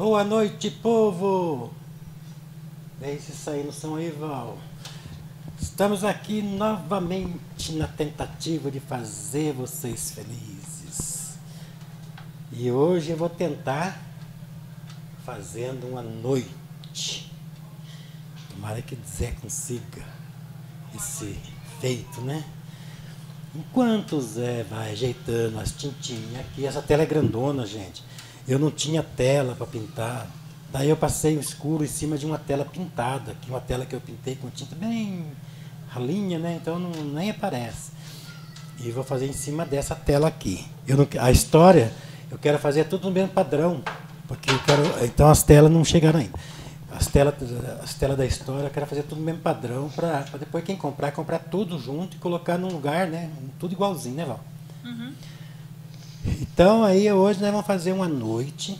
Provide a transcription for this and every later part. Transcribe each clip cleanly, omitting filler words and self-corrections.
Boa noite, povo! Vem se sair no som aí, Val. Estamos aqui novamente na tentativa de fazer vocês felizes. E hoje eu vou tentar fazendo uma noite. Tomara que Zé consiga esse feito, né? Enquanto o Zé vai ajeitando as tintinhas aqui, essa tela é grandona, gente. Eu não tinha tela para pintar. Daí eu passei o escuro em cima de uma tela pintada, que uma tela que eu pintei com tinta bem ralinha, né? Então nem aparece. E vou fazer em cima dessa tela aqui. A história, eu quero fazer tudo no mesmo padrão, porque então as telas não chegaram ainda. As telas da história, eu quero fazer tudo no mesmo padrão, para depois quem comprar tudo junto e colocar num lugar, né? Tudo igualzinho, né, Val? Uhum. Então, aí hoje nós vamos fazer uma noite.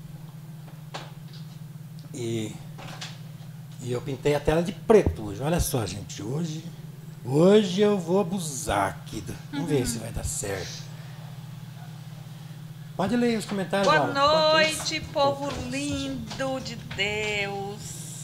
E eu pintei a tela de preto hoje. Olha só, gente. Hoje eu vou abusar aqui. Vamos ver se vai dar certo. Pode ler os comentários, Boa Val. noite, povo lindo de Deus.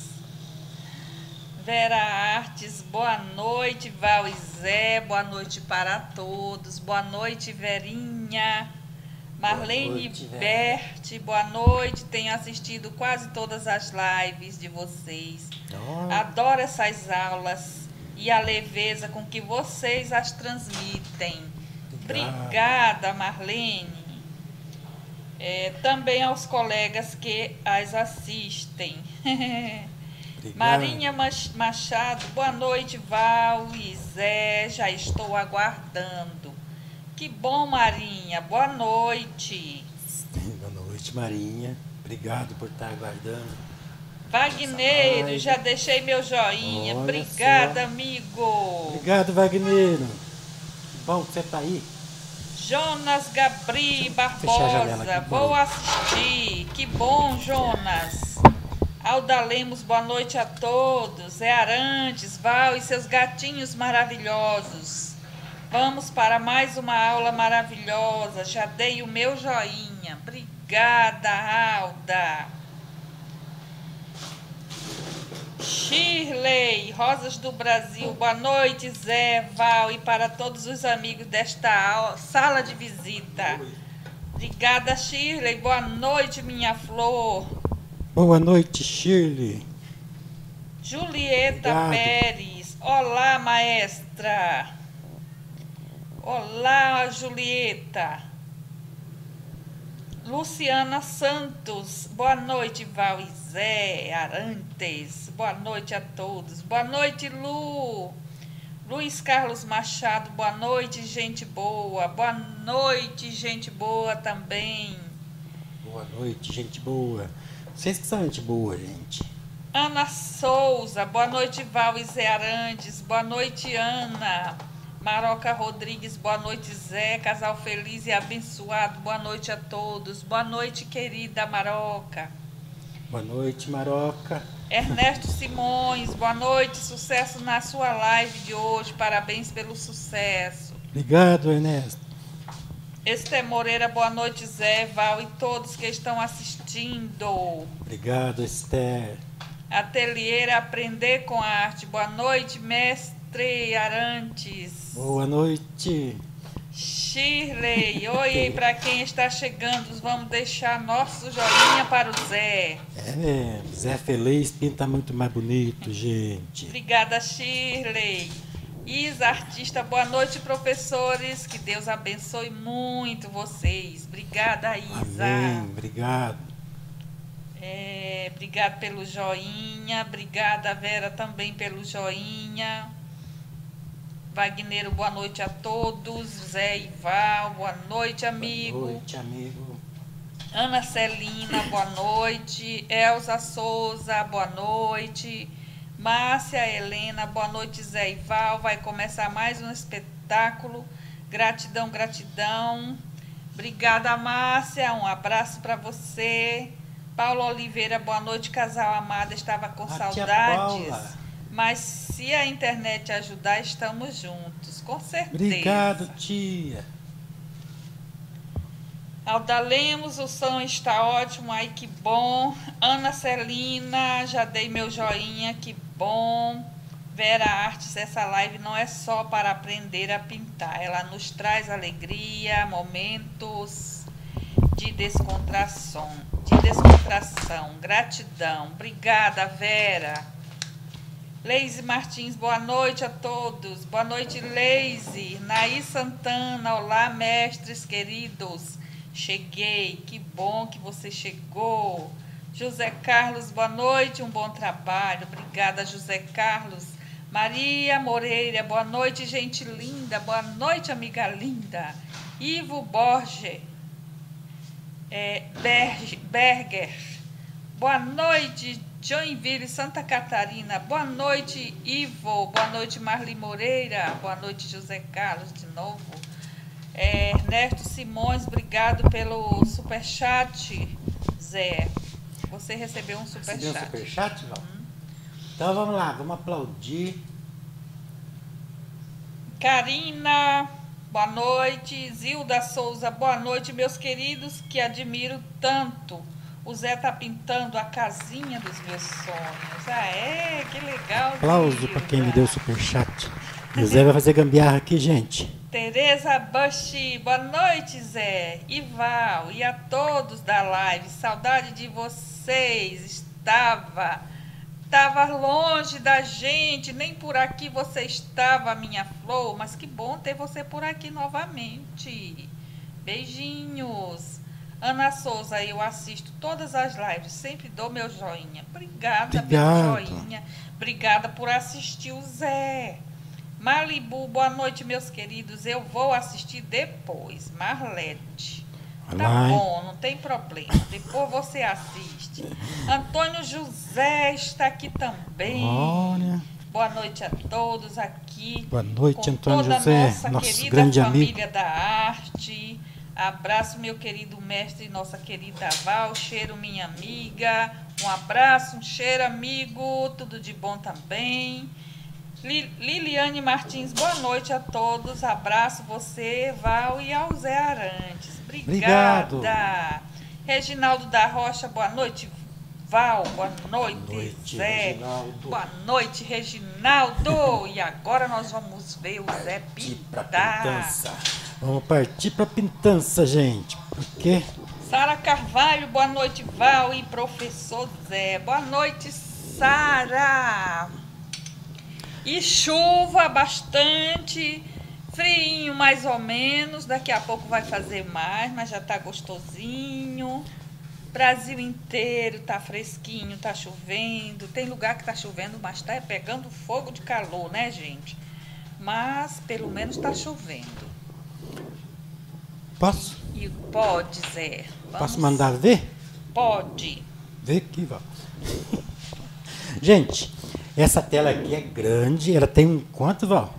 Vera Artes, boa noite, Val e Zé, boa noite para todos. Boa noite, Verinha. Marlene Berti, boa noite. Tenho assistido quase todas as lives de vocês. Adoro essas aulas e a leveza com que vocês as transmitem. Obrigada, Marlene. Também aos colegas que as assistem. Marinha Machado, boa noite, Val e Zé, já estou aguardando. Que bom, Marinha, boa noite. Boa noite, Marinha. Obrigado por estar aguardando. Wagneiro, já deixei meu joinha. Olha obrigada, só. Amigo. Obrigado, Wagneiro. Que bom que você está aí. Jonas Gabri Barbosa, vou assistir. Que bom, Jonas. Alda Lemos, boa noite a todos. Zé Arantes, Val e seus gatinhos maravilhosos. Vamos para mais uma aula maravilhosa. Já dei o meu joinha. Obrigada, Alda. Shirley, Rosas do Brasil, boa noite, Zé, Val, e para todos os amigos desta sala de visita. Obrigada, Shirley. Boa noite, minha flor. Boa noite, Shirley. Julieta Pérez, olá, maestra. Olá, Julieta. Luciana Santos, boa noite, Val e Zé Arantes, boa noite a todos, boa noite, Lu. Luiz Carlos Machado, boa noite, gente boa, boa noite, gente boa também. Boa noite, gente boa. Vocês que são gente boa, gente. Ana Souza, boa noite, Val e Zé Arantes, boa noite, Ana. Maroca Rodrigues, boa noite, Zé, casal feliz e abençoado, boa noite a todos, boa noite, querida Maroca. Boa noite, Maroca. Ernesto Simões, boa noite, sucesso na sua live de hoje, parabéns pelo sucesso. Obrigado, Ernesto. Esther Moreira, boa noite, Zé, Val e todos que estão assistindo. Obrigado, Esther. Ateliê Aprender com a Arte, boa noite, mestre Arantes. Boa noite. Shirley, oi, para quem está chegando, vamos deixar nosso joinha para o Zé. Zé Feliz pinta muito mais bonito, gente. Obrigada, Shirley. Isa Artista, boa noite, professores, que Deus abençoe muito vocês. Obrigada, Isa. Amém, obrigado. Obrigada pelo joinha, obrigada, Vera, também pelo joinha. Wagneiro, boa noite a todos. Zé e Val, boa noite, amigo. Boa noite, amigo. Ana Celina, boa noite. Elza Souza, boa noite. Márcia Helena, boa noite, Zé e Val. Vai começar mais um espetáculo. Gratidão, gratidão. Obrigada, Márcia. Um abraço para você. Paulo Oliveira, boa noite, casal amado. Estava com saudades. Mas se a internet ajudar, estamos juntos, com certeza. Obrigado, tia. Alda Lemos, o som está ótimo, ai que bom. Ana Celina, já dei meu joinha, que bom. Vera Artes, essa live não é só para aprender a pintar, ela nos traz alegria, momentos de descontração. Gratidão. Obrigada, Vera. Leise Martins, boa noite a todos. Boa noite, Leise. Naí Santana, olá, mestres queridos. Cheguei, que bom que você chegou. José Carlos, boa noite, um bom trabalho. Obrigada, José Carlos. Maria Moreira, boa noite, gente linda. Boa noite, amiga linda. Ivo Borges, Berger, boa noite, Joinville, Santa Catarina. Boa noite, Ivo. Boa noite, Marli Moreira. Boa noite, José Carlos, de novo. Ernesto Simões, obrigado pelo superchat, Zé. Você recebeu um superchat. Recebeu um superchat, Val? Então vamos lá, vamos aplaudir. Karina, boa noite. Zilda Souza, boa noite, meus queridos, que admiro tanto. O Zé tá pintando a casinha dos meus sonhos. Ah, que legal. Aplauso para quem me deu o superchat. O Zé vai fazer gambiarra aqui, gente. Tereza Bushi, boa noite, Zé, Ival e a todos da live. Saudade de vocês. Estava longe da gente, nem por aqui você estava, minha flor, mas que bom ter você por aqui novamente. Beijinhos. Ana Souza, eu assisto todas as lives, sempre dou meu joinha. Obrigada pelo joinha. Obrigada por assistir o Zé. Malibu, boa noite, meus queridos. Eu vou assistir depois. Marlete. Tá bom, não tem problema. Depois você assiste. Antônio José está aqui também. Olha. Boa noite a todos aqui. Boa noite, com Antônio toda José, nossa nosso querida grande família amigo da arte. Abraço, meu querido mestre, nossa querida Val. Cheiro, minha amiga. Um abraço, um cheiro, amigo. Tudo de bom também. Liliane Martins, boa noite a todos. Abraço você, Val, e ao Zé Arantes. Obrigada. Obrigado. Reginaldo da Rocha, boa noite, Val. Boa noite, Zé. Reginaldo. Boa noite, Reginaldo. E agora nós vamos ver o Zé pintar. Vamos partir para pintança, gente. Porque Sara Carvalho, boa noite, Val e professor Zé. Boa noite, Sara. E chuva bastante, friinho mais ou menos, daqui a pouco vai fazer mais, mas já tá gostosinho. Brasil inteiro tá fresquinho, tá chovendo. Tem lugar que tá chovendo, mas tá pegando fogo de calor, né, gente? Mas pelo menos tá chovendo. Posso? E pode, Zé. Posso mandar ver? Pode. Vê aqui, Val. Gente, essa tela aqui é grande, ela tem um quanto, Val?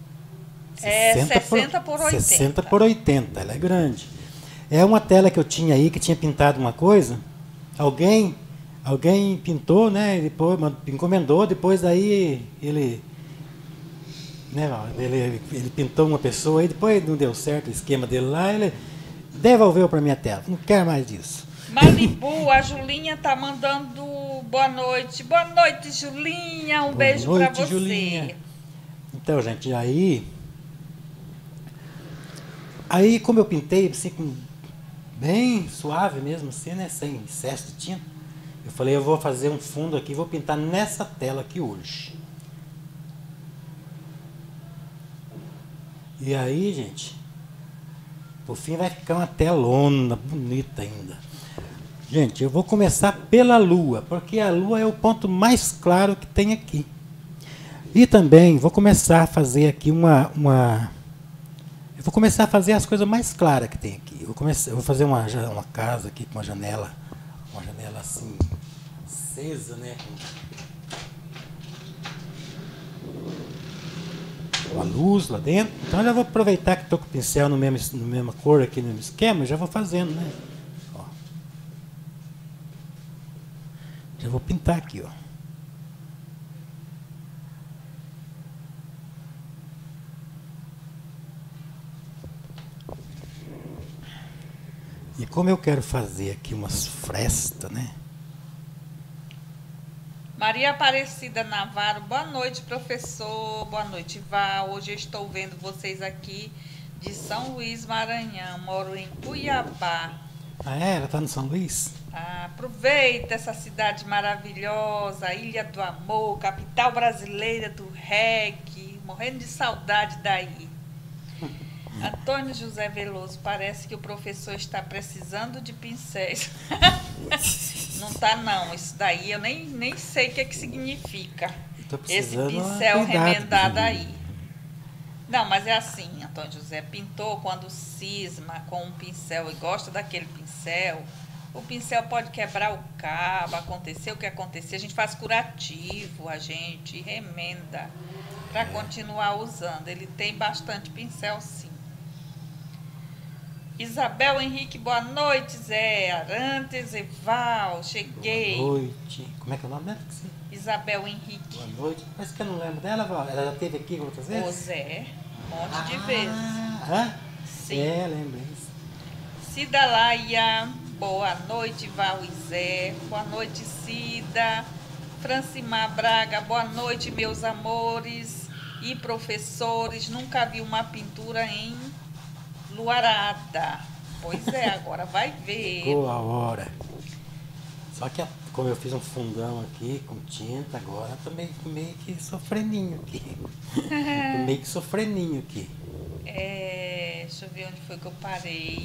60 por 80. 60 por 80, ela é grande. É uma tela que eu tinha aí, que tinha pintado uma coisa. Alguém pintou, né? Depois encomendou, depois daí ele pintou uma pessoa, e depois não deu certo o esquema dele lá, ele devolveu para minha tela. Não quero mais disso. Malibu, a Julinha tá mandando boa noite. Boa noite, Julinha. Um beijo para você. Julinha. Então, gente, aí como eu pintei assim, bem suave mesmo, assim, né, sem excesso de tinta, eu falei, eu vou fazer um fundo aqui, vou pintar nessa tela aqui hoje. E aí, gente, por fim vai ficar uma telona bonita ainda. Gente, eu vou começar pela lua, porque a lua é o ponto mais claro que tem aqui. E também vou começar a fazer aqui eu vou começar a fazer as coisas mais claras que tem aqui. Eu vou fazer uma casa aqui com uma janela assim, acesa, né? Com a luz lá dentro. Então eu já vou aproveitar que estou com o pincel no mesma cor aqui, no mesmo esquema, já vou fazendo, né? Ó. Já vou pintar aqui, ó. E como eu quero fazer aqui umas frestas, né? Maria Aparecida Navarro, boa noite, professor. Boa noite, Val. Hoje eu estou vendo vocês aqui de São Luís, Maranhão. Moro em Cuiabá. Ah, é? Ela tá no São Luís? Ah, aproveita essa cidade maravilhosa, Ilha do Amor, capital brasileira do reggae. Morrendo de saudade daí. Antônio José Veloso, parece que o professor está precisando de pincéis. Não tá não, isso daí eu nem sei o que significa. Esse pincel remendado aí. Não, mas é assim, Antônio José, pintou quando cisma com um pincel e gosta daquele pincel, o pincel pode quebrar o cabo, acontecer o que acontecer, a gente faz curativo, a gente remenda para continuar usando. Ele tem bastante pincel sim. Isabel Henrique, boa noite, Zé Arantes, Eval, cheguei. Boa noite. Como é que é o nome dela? Isabel Henrique. Boa noite. Parece que eu não lembro dela, Val. Ela já esteve aqui outras vezes? Ô Zé, um monte de vezes. Hã? Sim. É, lembrei. Cida Laia, boa noite, Val e Zé. Boa noite, Cida. Francimar Braga, boa noite, meus amores e professores. Nunca vi uma pintura em luarada. Pois é, agora vai ver. Chegou a hora. Só que como eu fiz um fundão aqui com tinta, agora tô meio que sofreninho aqui. Tô meio que sofreninho aqui. Deixa eu ver onde foi que eu parei.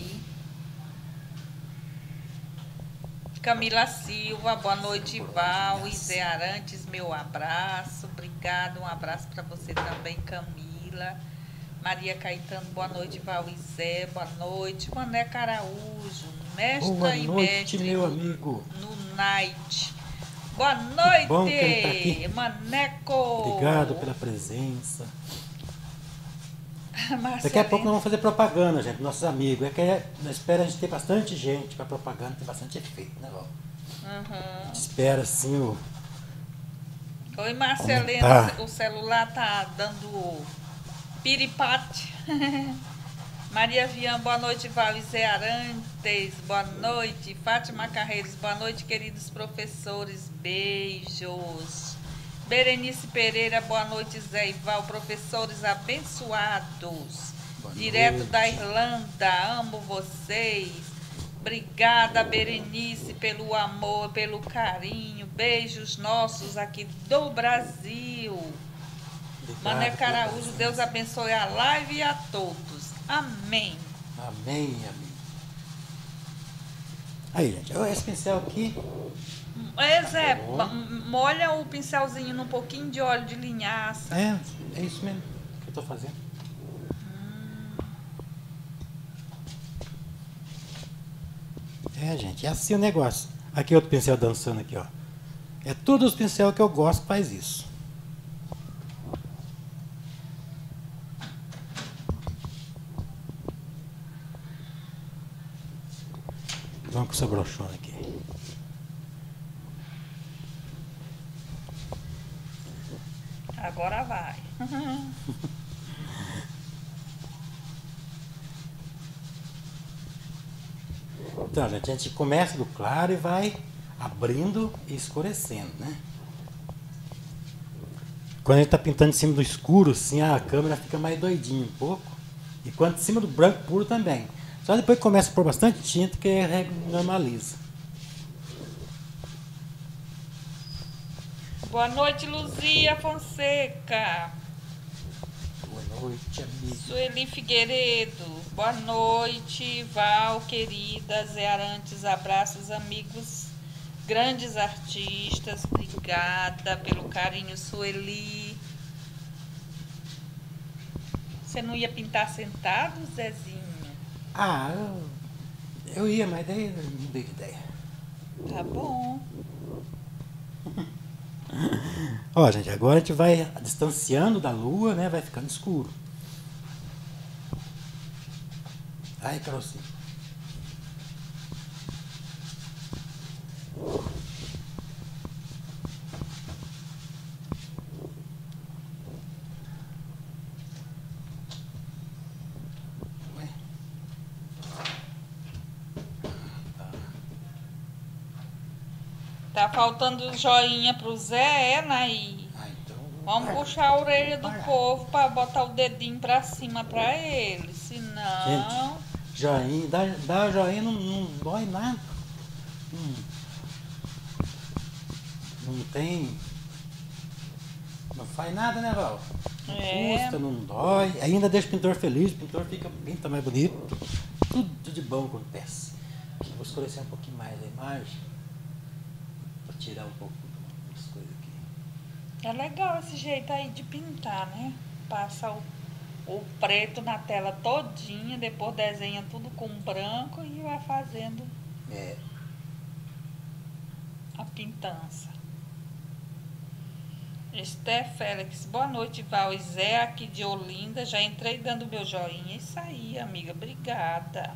Camila Silva, boa noite, Val e Zé Arantes, meu abraço. Obrigada, um abraço para você também, Camila. Maria Caetano, boa noite, Val e Zé, boa noite. Maneca Araújo, mestra boa e noite, mestre meu amigo. no Night. Boa noite, bom que ele tá aqui. Maneco. Obrigado pela presença. Daqui a pouco nós vamos fazer propaganda, gente, nossos amigos. Nós espera a gente ter bastante gente para propaganda, ter bastante efeito, né, Val? A gente espera assim o. Oi, Marcelena, o celular tá dando piripate. Maria Vian, boa noite, Val e Zé Arantes, boa noite. Fátima Carreiros, boa noite, queridos professores, beijos. Berenice Pereira, boa noite, Zé e Val, professores abençoados. Boa direto noite. Da Irlanda, amo vocês. Obrigada, Berenice, pelo amor, pelo carinho. Beijos nossos aqui do Brasil. Maneca Araújo, Deus abençoe a live e a todos. Amém. Amém, amigo. Aí, gente, esse pincel aqui. Zé, molha o pincelzinho num pouquinho de óleo de linhaça. É isso mesmo que eu tô fazendo. Gente, é assim o negócio. Aqui outro pincel dançando aqui, ó. É todos os pincel que eu gosto que faz isso. Vamos com essa brochona aqui. Agora vai. Então, gente, a gente começa do claro e vai abrindo e escurecendo, né? Quando a gente está pintando em cima do escuro, assim, a câmera fica mais doidinha um pouco. E quando em cima do branco puro também. Só depois que começa a pôr bastante tinta que normaliza. Boa noite, Luzia Fonseca. Boa noite, amigo. Sueli Figueiredo. Boa noite, Val, querida. Zé Arantes, abraços, amigos, grandes artistas. Obrigada pelo carinho, Sueli. Você não ia pintar sentado, Zezinho? Eu ia, mas daí não dei ideia. Tá bom. Ó, gente, agora a gente vai distanciando da lua, né? Vai ficando escuro. Ai, Carolzinha. Tá faltando joinha pro Zé, Naí? Então... Vamos puxar a orelha do povo para botar o dedinho para cima para ele. Senão... Gente, joinha, dá joinha, não dói nada. Não tem... Não faz nada, né, Val? Não custa, não dói. Ainda deixa o pintor feliz, o pintor pinta mais bonito. Tudo de bom acontece. Vou escurecer um pouquinho mais a imagem. Vou tirar um pouco das coisas aqui. É legal esse jeito aí de pintar, né? Passa o preto na tela todinha, depois desenha tudo com branco e vai fazendo a pintança. Esther Félix, boa noite, Val e Zé, aqui de Olinda. Já entrei dando meu joinha. Isso aí, amiga, obrigada.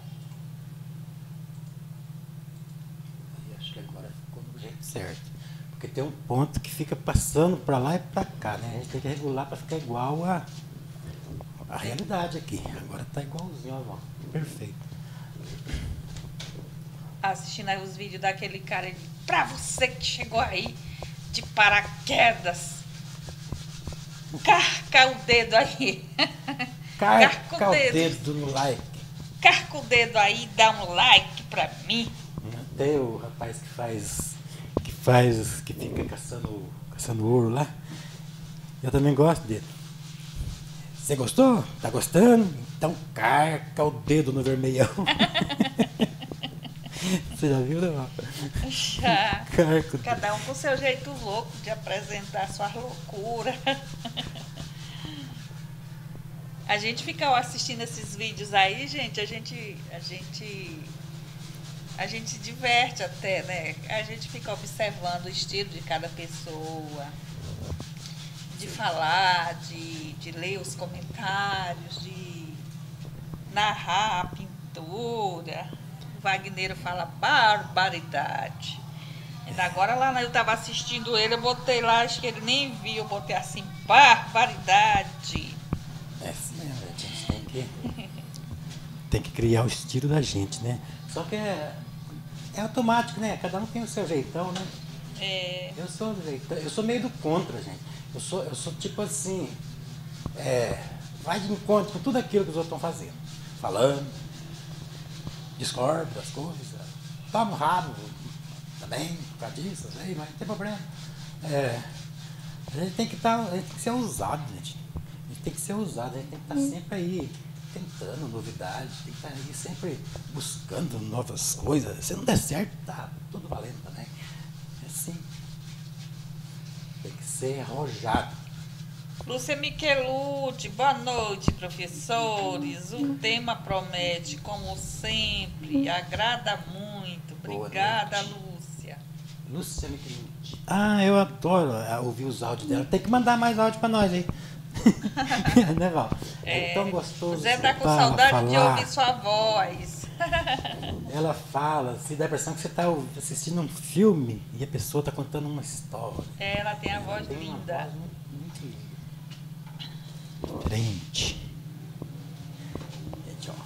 Acho que agora ficou do jeito certo. Porque tem um ponto que fica passando para lá e para cá, né? A gente tem que regular para ficar igual a realidade aqui. Agora tá igualzinho, ó. Perfeito. Assistindo aí os vídeos daquele cara, ele, pra você que chegou aí de paraquedas, carca o dedo aí. Carca o dedo no like. Carca o dedo aí, dá um like pra mim. Tem o rapaz que fica caçando ouro lá. Eu também gosto dele. Você gostou? Tá gostando? Então carca o dedo no vermelhão. Você já viu, né? Já. Carca. Cada um com seu jeito louco de apresentar suas loucuras. A gente fica assistindo esses vídeos aí, gente, a gente se diverte até, né? A gente fica observando o estilo de cada pessoa, de falar, de ler os comentários, de narrar a pintura. O Wagner fala barbaridade. Ainda agora lá eu estava assistindo ele, eu botei lá, acho que ele nem viu, eu botei assim, barbaridade. É assim mesmo, a gente tem que criar o estilo da gente, né? Só que é automático, né? Cada um tem o seu jeitão, né? Eu sou meio do contra, gente. Eu sou tipo assim, vai de encontro com tudo aquilo que os outros estão fazendo. Falando, discordo das coisas, toma o rabo também, por causa disso, mas não tem problema. A gente tem que ser ousado, gente. A gente tem que ser ousado, a gente tem que estar sempre aí tentando novidades, tem que estar aí sempre buscando novas coisas. Se não der certo, tá tudo valendo também. É assim. Tem que ser arrojado. Lúcia Michelucci, boa noite, professores. O tema promete, como sempre, agrada muito. Obrigada, Lúcia. Lúcia Michelucci. Ah, eu adoro ouvir os áudios dela. Tem que mandar mais áudio para nós aí. Né, Val? É tão gostoso. Você tá com saudade de ouvir sua voz. Ela fala, se dá a impressão que você está assistindo um filme e a pessoa está contando uma história. Ela tem a voz linda. Uma voz muito linda. Diferente. Gente, ó.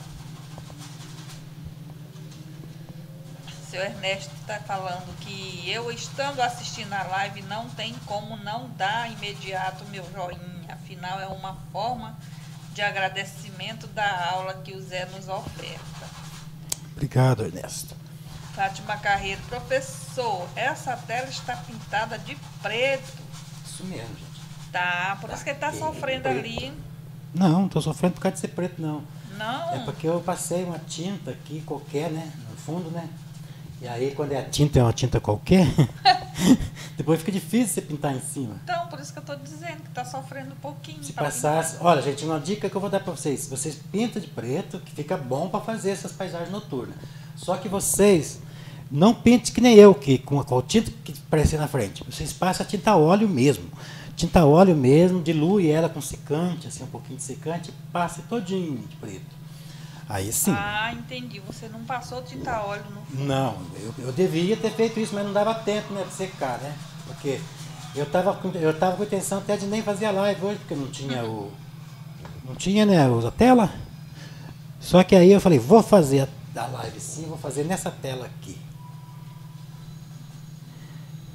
Seu Ernesto está falando que eu, estando assistindo a live, não tem como não dar imediato meu joinha. Afinal, é uma forma de agradecimento da aula que o Zé nos oferta. Obrigado, Ernesto. Fátima Carreiro, professor, essa tela está pintada de preto. Isso mesmo, gente. Tá, por isso que ele está sofrendo preto. ali. Não, não estou sofrendo por causa de ser preto, não. Não? É porque eu passei uma tinta aqui qualquer, né? No fundo, né? E aí, quando a tinta é uma tinta qualquer, depois fica difícil você pintar em cima. Então, por isso que eu estou dizendo que está sofrendo um pouquinho. Se passasse... Olha, gente, uma dica que eu vou dar para vocês. Vocês pintam de preto, que fica bom para fazer essas paisagens noturnas. Só que vocês não pintem que nem eu, que com a tinta que aparecer na frente. Vocês passam a tinta a óleo mesmo. Tinta a óleo mesmo, dilui ela com secante, assim, um pouquinho de secante, e passa todinho de preto. Aí sim. Ah, entendi. Você não passou tinta a óleo no fundo. Não, eu devia ter feito isso, mas não dava tempo, né, de secar, né? Porque eu tava com a intenção até de nem fazer a live hoje, porque não tinha, né, a tela. Só que aí eu falei, vou fazer a live sim, vou fazer nessa tela aqui.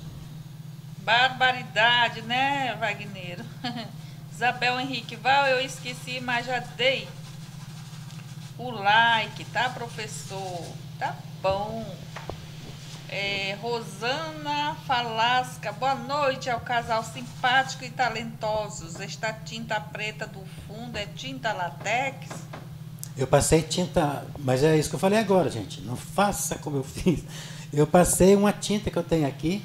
Barbaridade, né, Wagner? Isabel Henrique Val, eu esqueci, mas já dei o like, tá, professor? Tá bom. Rosana Falasca, boa noite ao casal simpático e talentosos. Esta tinta preta do fundo é tinta latex? Eu passei tinta, mas é isso que eu falei agora, gente. Não faça como eu fiz. Eu passei uma tinta que eu tenho aqui,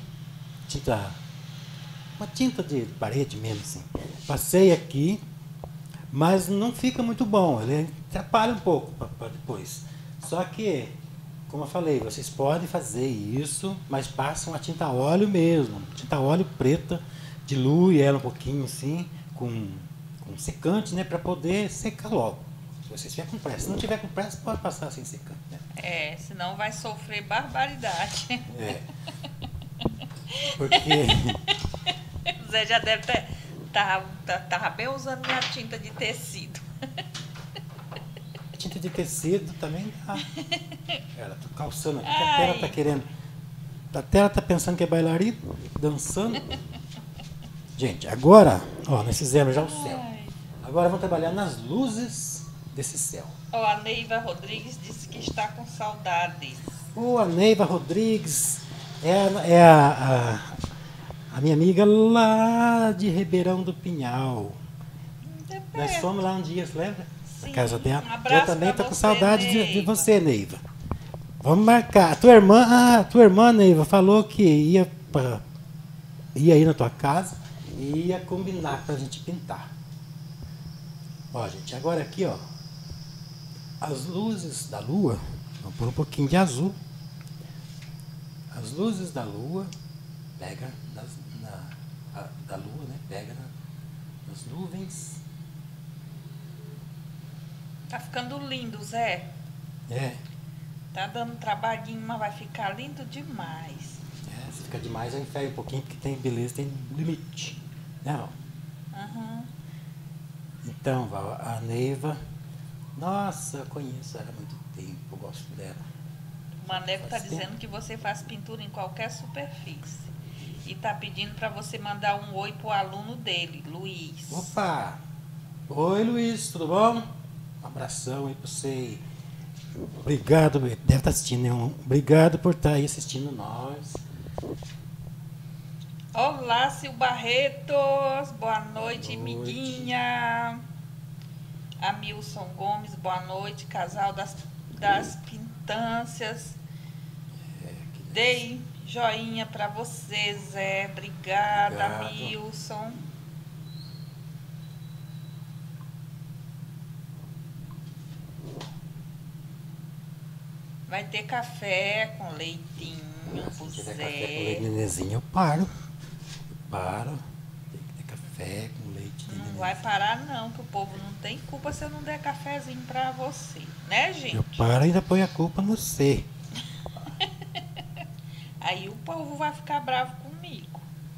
uma tinta de parede mesmo, assim. Passei aqui, mas não fica muito bom. Ele atrapalha um pouco para depois. Só que, como eu falei, vocês podem fazer isso, mas passam a tinta óleo mesmo. Tinta óleo preta, dilui ela um pouquinho assim, com secante, né, para poder secar logo. Se você estiver com pressa. Se não tiver com pressa, pode passar sem secante. Né? Senão vai sofrer barbaridade. Porque... O Zé já deve ter... Tava bem usando minha tinta de tecido. Tinta de tecido também dá. Ela tá calçando aqui, até ela tá querendo. Até ela tá pensando que é bailarina, dançando. Gente, agora, ó, nós fizemos já o céu. Agora vamos trabalhar nas luzes desse céu. A Neiva Rodrigues disse que está com saudades. A Neiva Rodrigues é a minha amiga lá de Ribeirão do Pinhal. Nós fomos lá um dia, você lembra? Sim, Na casa dela. Eu também estou com você, saudade de você, Neiva. Vamos marcar. A tua irmã, Neiva, falou que ia ir na tua casa e ia combinar para a gente pintar. Ó, gente, agora aqui, ó, as luzes da lua, vamos pôr um pouquinho de azul. As luzes da lua pega da lua, né? Pega nas nuvens. Tá ficando lindo, Zé. Tá dando trabalhinho, mas vai ficar lindo demais. Se fica demais, eu enferro um pouquinho, porque tem beleza, tem limite. Não. Então, Val, a Neiva, nossa, eu conheço ela há muito tempo, eu gosto dela. O Maneco tá dizendo que você faz pintura em qualquer superfície. E tá pedindo para você mandar um oi pro aluno dele, Luiz. Opa! Oi, Luiz, tudo bom? Um abração aí pra você. Obrigado, deve estar assistindo, né? Obrigado por estar aí assistindo nós. Olá, Sil Barretos, boa noite, amiguinha. Amilson Gomes, boa noite, casal das pintâncias. Dei joinha para você, Zé. Obrigada, Amilson. Vai ter café com leitinho pro Zé. Café com leite, nenenzinho, eu paro. Tem que ter café com leite. Não vai parar não, que o povo não tem culpa se eu não der cafezinho pra você. Né, gente? Eu paro e ainda põe a culpa no C. Aí o povo vai ficar bravo comigo.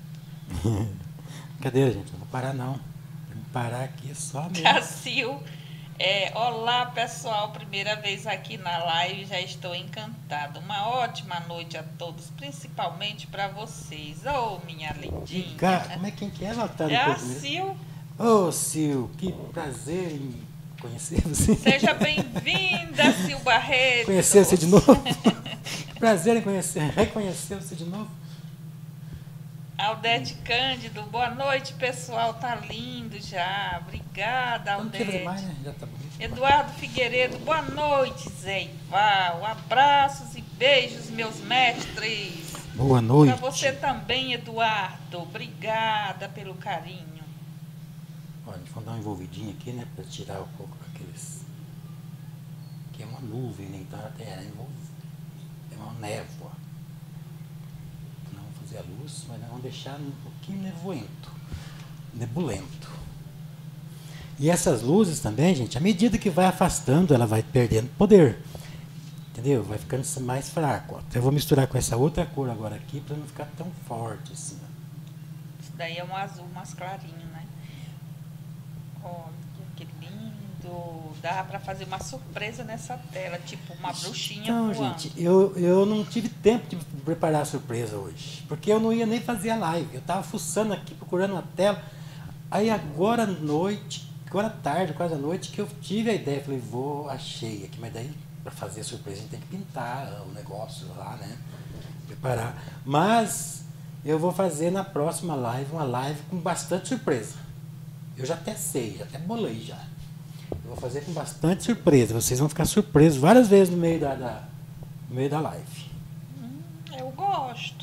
Cadê, gente? Não vou parar, não. Vou parar aqui só mesmo. Cacil. Olá, pessoal. Primeira vez aqui na live. Já estou encantada. Uma ótima noite a todos, principalmente para vocês. Minha lindinha. Como é que é? Ela tá no É a Sil. Sil, que prazer em conhecer você. Seja bem-vinda, Sil Barreto. Conhecer você de novo. Prazer em reconhecer você de novo. Aldete Cândido, boa noite, pessoal. Tá lindo já. Obrigada, Aldete. Não demais, né? Já tá bonito. Eduardo Figueiredo, boa noite, Zé Ival. Abraços e beijos, meus mestres. Boa noite. Para você também, Eduardo. Obrigada pelo carinho. Olha, vamos dar uma envolvidinha aqui, né? Para tirar um pouco aqueles... Que é uma nuvem, né? Então é uma névoa. Não vamos fazer a luz, mas nós vamos deixar um pouquinho nebulento. E essas luzes também, gente, à medida que vai afastando, ela vai perdendo poder. Entendeu? Vai ficando mais fraco. Então eu vou misturar com essa outra cor agora aqui para não ficar tão forte assim. Isso daí é um azul mais clarinho, né? Olha que lindo. dá para fazer uma surpresa nessa tela, tipo uma bruxinha Então, voando. gente, eu não tive tempo de preparar a surpresa hoje, porque eu não ia nem fazer a live. Eu estava fuçando aqui, procurando uma tela. Aí agora à noite, agora à tarde, quase à noite, que eu tive a ideia. Falei, achei aqui, mas daí para fazer a surpresa a gente tem que pintar o negócio lá, né? Preparar. Mas eu vou fazer na próxima live, uma live com bastante surpresa. Eu já até sei, já até bolei já. Eu vou fazer com bastante surpresa. Vocês vão ficar surpresos várias vezes no meio no meio da live. Eu gosto.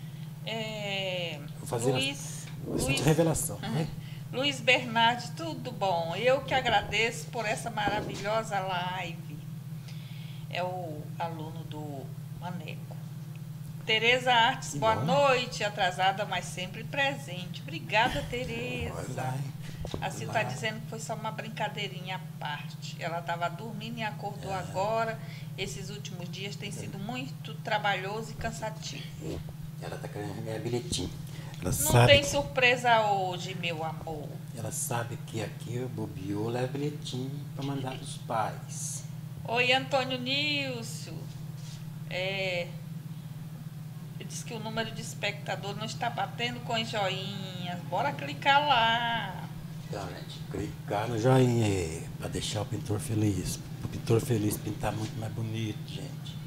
Vou fazer bastante revelação. Né? Luiz Bernardi, tudo bom? Eu que agradeço por essa maravilhosa live. É o aluno do Maneco. Tereza Artes, Que boa bom. noite. Atrasada, mas sempre presente. Obrigada, Tereza. Olha, A Sil está dizendo que foi só uma brincadeirinha à parte. Ela estava dormindo e acordou agora. Esses últimos dias tem sido muito trabalhoso e cansativo. ela está querendo ganhar bilhetinho. Ela Não sabe, tem surpresa hoje, meu amor. ela sabe que aqui o bobeou leva bilhetinho para mandar para os pais. Oi, Antônio Nilcio. Ele diz que o número de espectadores não está batendo com os joinhas. Bora clicar lá. Então, gente, clicar no joinha aí, para deixar o pintor feliz. O pintor feliz pintar muito mais bonito, gente.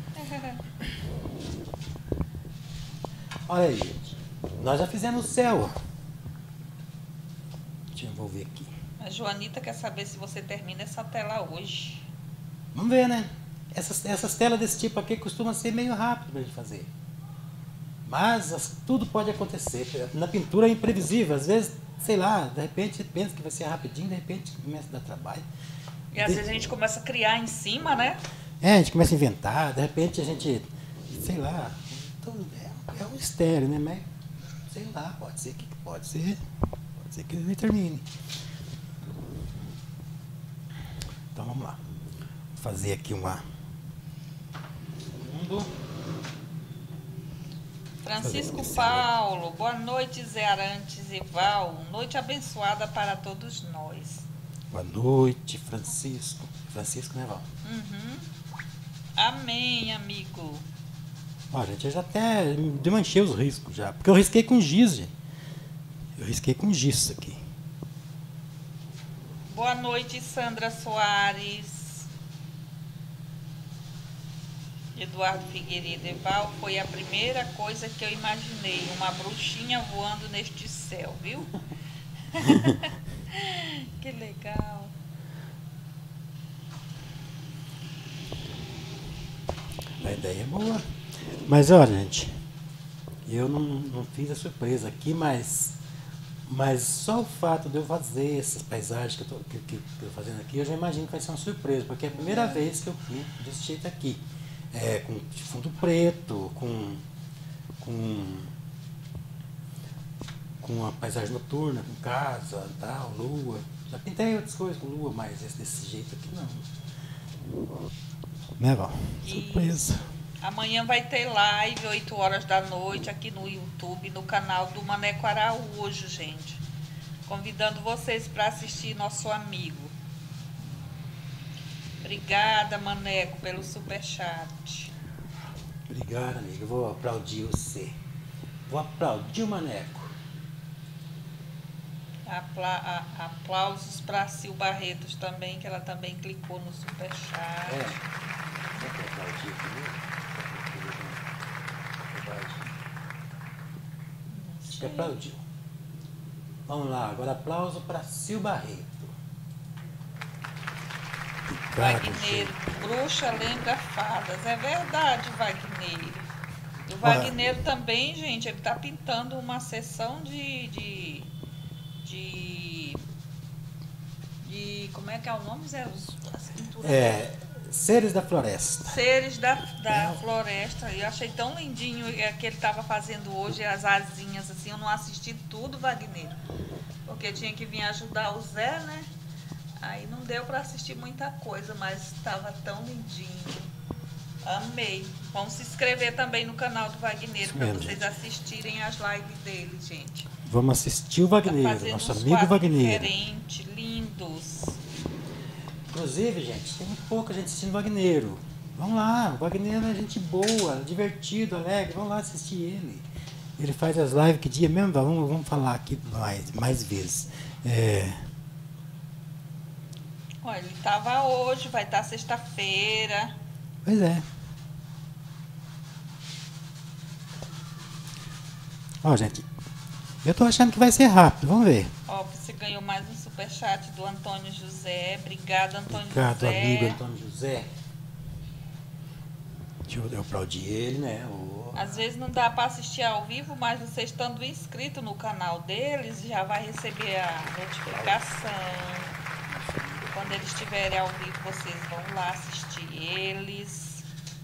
Olha aí, gente. Nós já fizemos o céu. Deixa eu envolver aqui. A Joanita quer saber se você termina essa tela hoje. Vamos ver, né? Essas telas desse tipo aqui costumam ser meio rápido para a gente fazer. Mas tudo pode acontecer. Na pintura é imprevisível. Às vezes, sei lá, de repente pensa que vai ser rapidinho, de repente começa a dar trabalho. E às vezes a gente começa a criar em cima, né? A gente começa a inventar, de repente a gente, sei lá, tudo é um mistério, né? Mas, sei lá, pode ser que ele termine. Então vamos lá. Vou fazer aqui uma. Francisco Paulo, boa noite, Zé Arantes e Val. Noite abençoada para todos nós. Boa noite, Francisco. Francisco, né, Val? Uhum. Amém, amigo. Olha, gente, eu já até desmanchei os riscos já. Porque eu risquei com giz, gente. Eu risquei com giz isso aqui. Boa noite, Sandra Soares. Eduardo Figueiredo Eval, foi a primeira coisa que eu imaginei. Uma bruxinha voando neste céu, viu? Que legal. A ideia é boa. Mas olha, gente, eu não fiz a surpresa aqui, mas só o fato de eu fazer essas paisagens que eu tô fazendo aqui, eu já imagino que vai ser uma surpresa, porque é a primeira vez que eu pinto desse jeito aqui. Com fundo preto, com a paisagem noturna, com casa, tal, lua. Já pintei outras coisas com lua, mas desse jeito aqui não. Né, Val? Surpresa. Amanhã vai ter live, 8 horas da noite, aqui no YouTube, no canal do Maneco Araújo, gente. Convidando vocês para assistir nosso amigo. Obrigada, Maneco, pelo superchat. Obrigado, amigo. Eu vou aplaudir você. Vou aplaudir o Maneco. Aplausos para a Sil Barretos também, que ela também clicou no superchat. Vou aplaudir aqui. Acho que aplaudiu. Vamos lá, agora aplauso para Sil Barreto. Wagneiro, bruxa lembra fadas. É verdade, Wagneiro. E o Wagneiro também, gente, ele está pintando uma sessão de como é que é o nome, Zé? As pinturas. Seres da Floresta. Seres da Floresta. Eu achei tão lindinho que ele estava fazendo hoje, as asinhas, assim. Eu não assisti tudo, Wagneiro, porque tinha que vir ajudar o Zé, né? Aí não deu para assistir muita coisa, mas estava tão lindinho. Amei. Vamos se inscrever também no canal do Wagneiro para vocês assistirem as lives dele, gente. Vamos assistir o Wagneiro, nosso amigo Wagneiro. Diferentes, lindos. Inclusive, gente, tem muito pouca gente assistindo Wagneiro. Vamos lá, o Wagneiro é gente boa, divertido, alegre, vamos lá assistir ele. Ele faz as lives, que dia mesmo? Vamos falar aqui mais vezes. Olha, ele estava hoje, vai estar sexta-feira. Pois é. Ó, gente, eu tô achando que vai ser rápido, vamos ver. Ó, você ganhou mais um superchat do Antônio José. Obrigada, Antônio Obrigado, José. amigo Antônio José. Deixa eu aplaudir ele, né? Às vezes não dá para assistir ao vivo, mas você estando inscrito no canal deles, já vai receber a notificação. Quando eles estiverem ao vivo, vocês vão lá assistir eles.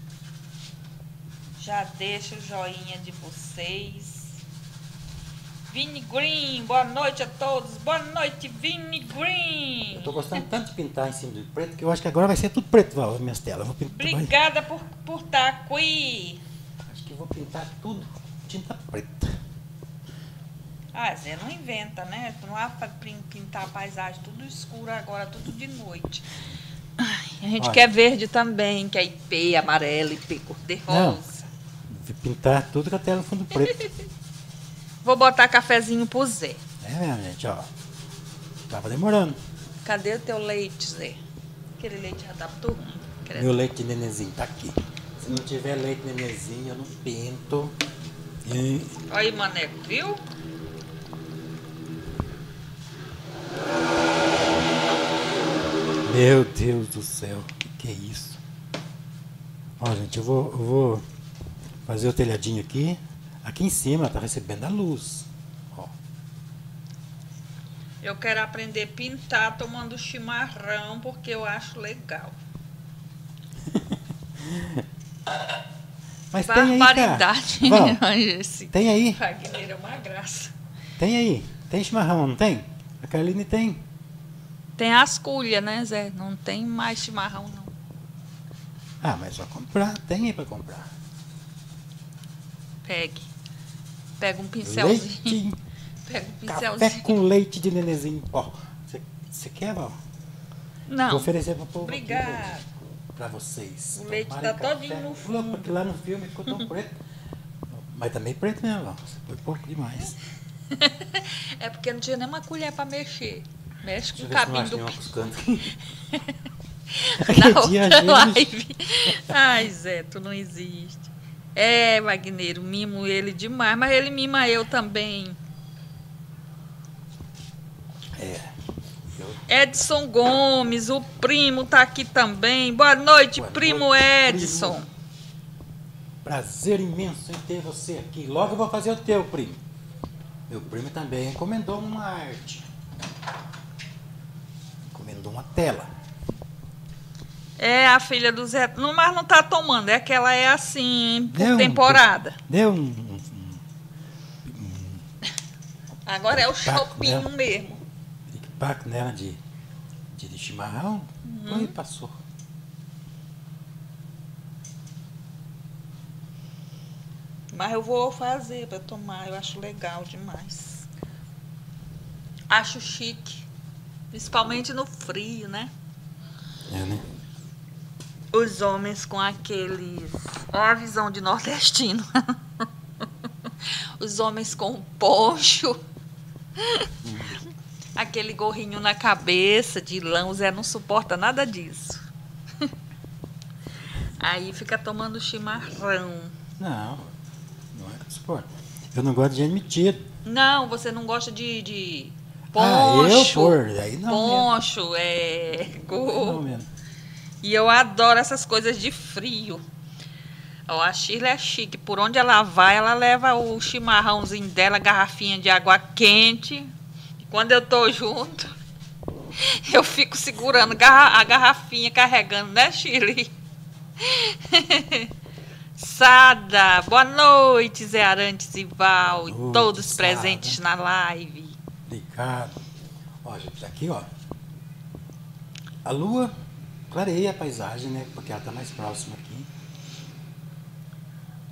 Já deixa o joinha de vocês. Vini Green, boa noite a todos. Boa noite, Vini Green. Eu tô gostando tanto de pintar em cima do preto que eu acho que agora vai ser tudo preto, Val, as minhas telas. Eu vou pintar, Obrigada por estar aqui. acho que eu vou pintar tudo tinta preta. Ah, Zé, não inventa, né? Tu não vai pintar a paisagem tudo escuro agora, tudo de noite. Ai, a gente quer verde também, quer IP amarelo, IP cor-de-rosa. Vou pintar tudo com a tela no fundo preto. Vou botar cafezinho pro Zé. É mesmo, gente, ó. Tava demorando. Cadê o teu leite, Zé? Aquele leite já tá muito ruim. Meu leite de nenenzinho tá aqui. Se não tiver leite de nenenzinho, eu não pinto. E... Olha aí, maneco, viu? Meu Deus do céu, que é isso? Ó, gente, eu vou fazer o telhadinho aqui. Aqui em cima tá recebendo a luz. Ó. Eu quero aprender a pintar tomando chimarrão, porque eu acho legal. Mas tem aí, barbaridade. Cara. Esse Tem aí. Wagner é uma graça. Tem aí. Tem chimarrão, não tem? A Carline tem. Tem as culhas, né, Zé? Não tem mais chimarrão, não. Ah, mas só comprar. Tem aí pra comprar. Pegue. Pega um pincelzinho. Leite. Pega um Café pincelzinho. com leite de nenenzinho. Ó, você quer, Val? Não. Vou oferecer pro povo Obrigada. aqui, pra vocês. O leite Tomarem tá café. todinho no fundo. Porque lá no filme ficou tão preto. Mas também preto mesmo, Val. Foi pouco demais. É porque não tinha nem uma colher pra mexer. Mexe com o Deixa eu ver cabinho se do não acho nenhuma Na Aquele dia, outra gente. live. Ai, Zé, tu não existe. É, Wagner, mimo ele demais, mas ele mima eu também. É. Edson Gomes, o primo tá aqui também. Boa noite, Boa primo noite, Edson. primo. Prazer imenso em ter você aqui. Logo eu vou fazer o teu, primo. Meu primo também encomendou uma arte. Encomendou uma tela. É a filha do Zé, não, mas não tá tomando, é que ela é assim, por Deu temporada. Deu Agora é o taco chopinho nela. mesmo. paco nela de chimarrão. Foi e passou. Mas eu vou fazer para tomar, eu acho legal demais. Acho chique, principalmente no frio, né? É, né? Os homens com aqueles... Olha a visão de nordestino. Os homens com poncho. Aquele gorrinho na cabeça de lã. O Zé não suporta nada disso. Aí fica tomando chimarrão. Não é que eu suporto. Eu não gosto de gente metida. Não, você não gosta de poncho. poncho. Aí não poncho, mesmo. Não mesmo. E eu adoro essas coisas de frio. Ó, a Shirley é chique. Por onde ela vai, ela leva o chimarrãozinho dela, garrafinha de água quente. E quando eu tô junto, eu fico segurando a garrafinha, carregando, né, Shirley? Sada, boa noite, Zé Arantes e Val, e todos Sada. presentes na live. Obrigado. Ó, gente, aqui, ó. A lua clareia a paisagem, né? Porque ela tá mais próxima aqui.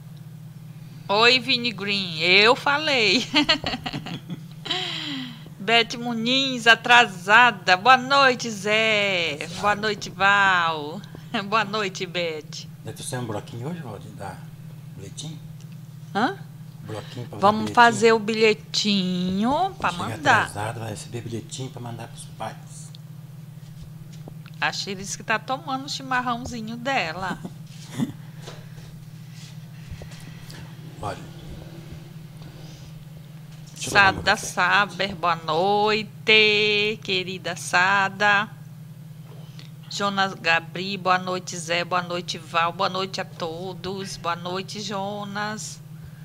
Oi, Vini Green, eu falei. Bete Muniz, atrasada. Boa noite, Zé. Boa noite, Val. Boa noite, Bete. Deve ter um bloquinho hoje, Valdir, da bilhetinho? Hã? Bloquinho pra Vamos bilhetinho. fazer o bilhetinho para Chega mandar. atrasado, vai receber bilhetinho pra mandar pros pais. A Chiris que tá tomando o chimarrãozinho dela. Olha. Deixa eu tomar meu Sada café. Saber, boa noite, querida Sada. Jonas Gabri, boa noite, Zé, boa noite, Val, boa noite a todos. Boa noite, Jonas.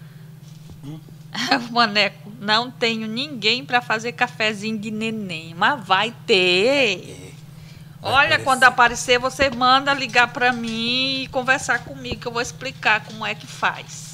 Maneco, não tenho ninguém para fazer cafezinho de neném, mas vai ter. Vai Olha, aparecer. quando aparecer, você manda ligar para mim e conversar comigo, que eu vou explicar como é que faz.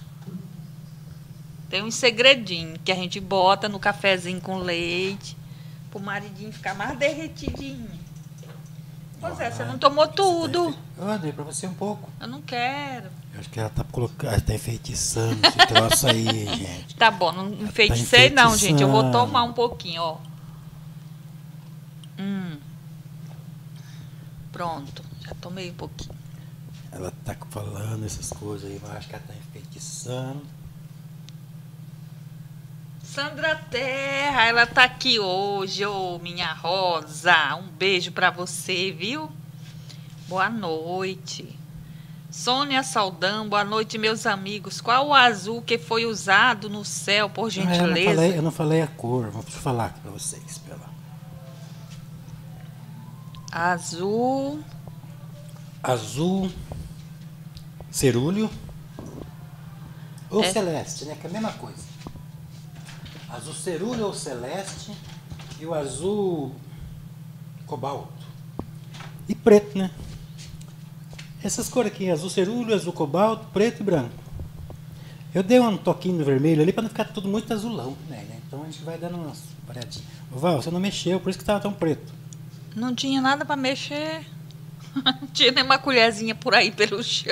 Tem um segredinho que a gente bota no cafezinho com leite, pro maridinho ficar mais derretidinho. Pois é, você não tomou tudo. Eu dei pra você um pouco. Eu não quero. Eu acho que ela tá colocando, tá enfeitiçando esse troço aí, gente. Tá bom, não enfeiticei não, gente. Eu vou enfeitiçando. tomar um pouquinho, ó. Pronto, já tomei um pouquinho. Ela tá falando essas coisas aí, mas eu acho que ela tá enfeitiçando. Sandra Terra, ela tá aqui hoje, ô minha rosa. Um beijo pra você, viu? Boa noite. Sônia Saldão, boa noite, meus amigos. Qual o azul que foi usado no céu, por gentileza? Eu não falei a cor, vou falar aqui pra vocês. Espera lá. Azul. Azul, cerúleo ou É. celeste, né? Que é a mesma coisa. Azul cerúleo ou celeste e o azul cobalto. E preto, né? Essas cores aqui, azul cerúleo, azul cobalto, preto e branco. Eu dei um toquinho no vermelho ali para não ficar tudo muito azulão, né? Então a gente vai dando umas paradinhas. Ô, Val, você não mexeu, por isso que estava tão preto. Não tinha nada pra mexer. Não tinha nem uma colherzinha por aí pelo chão.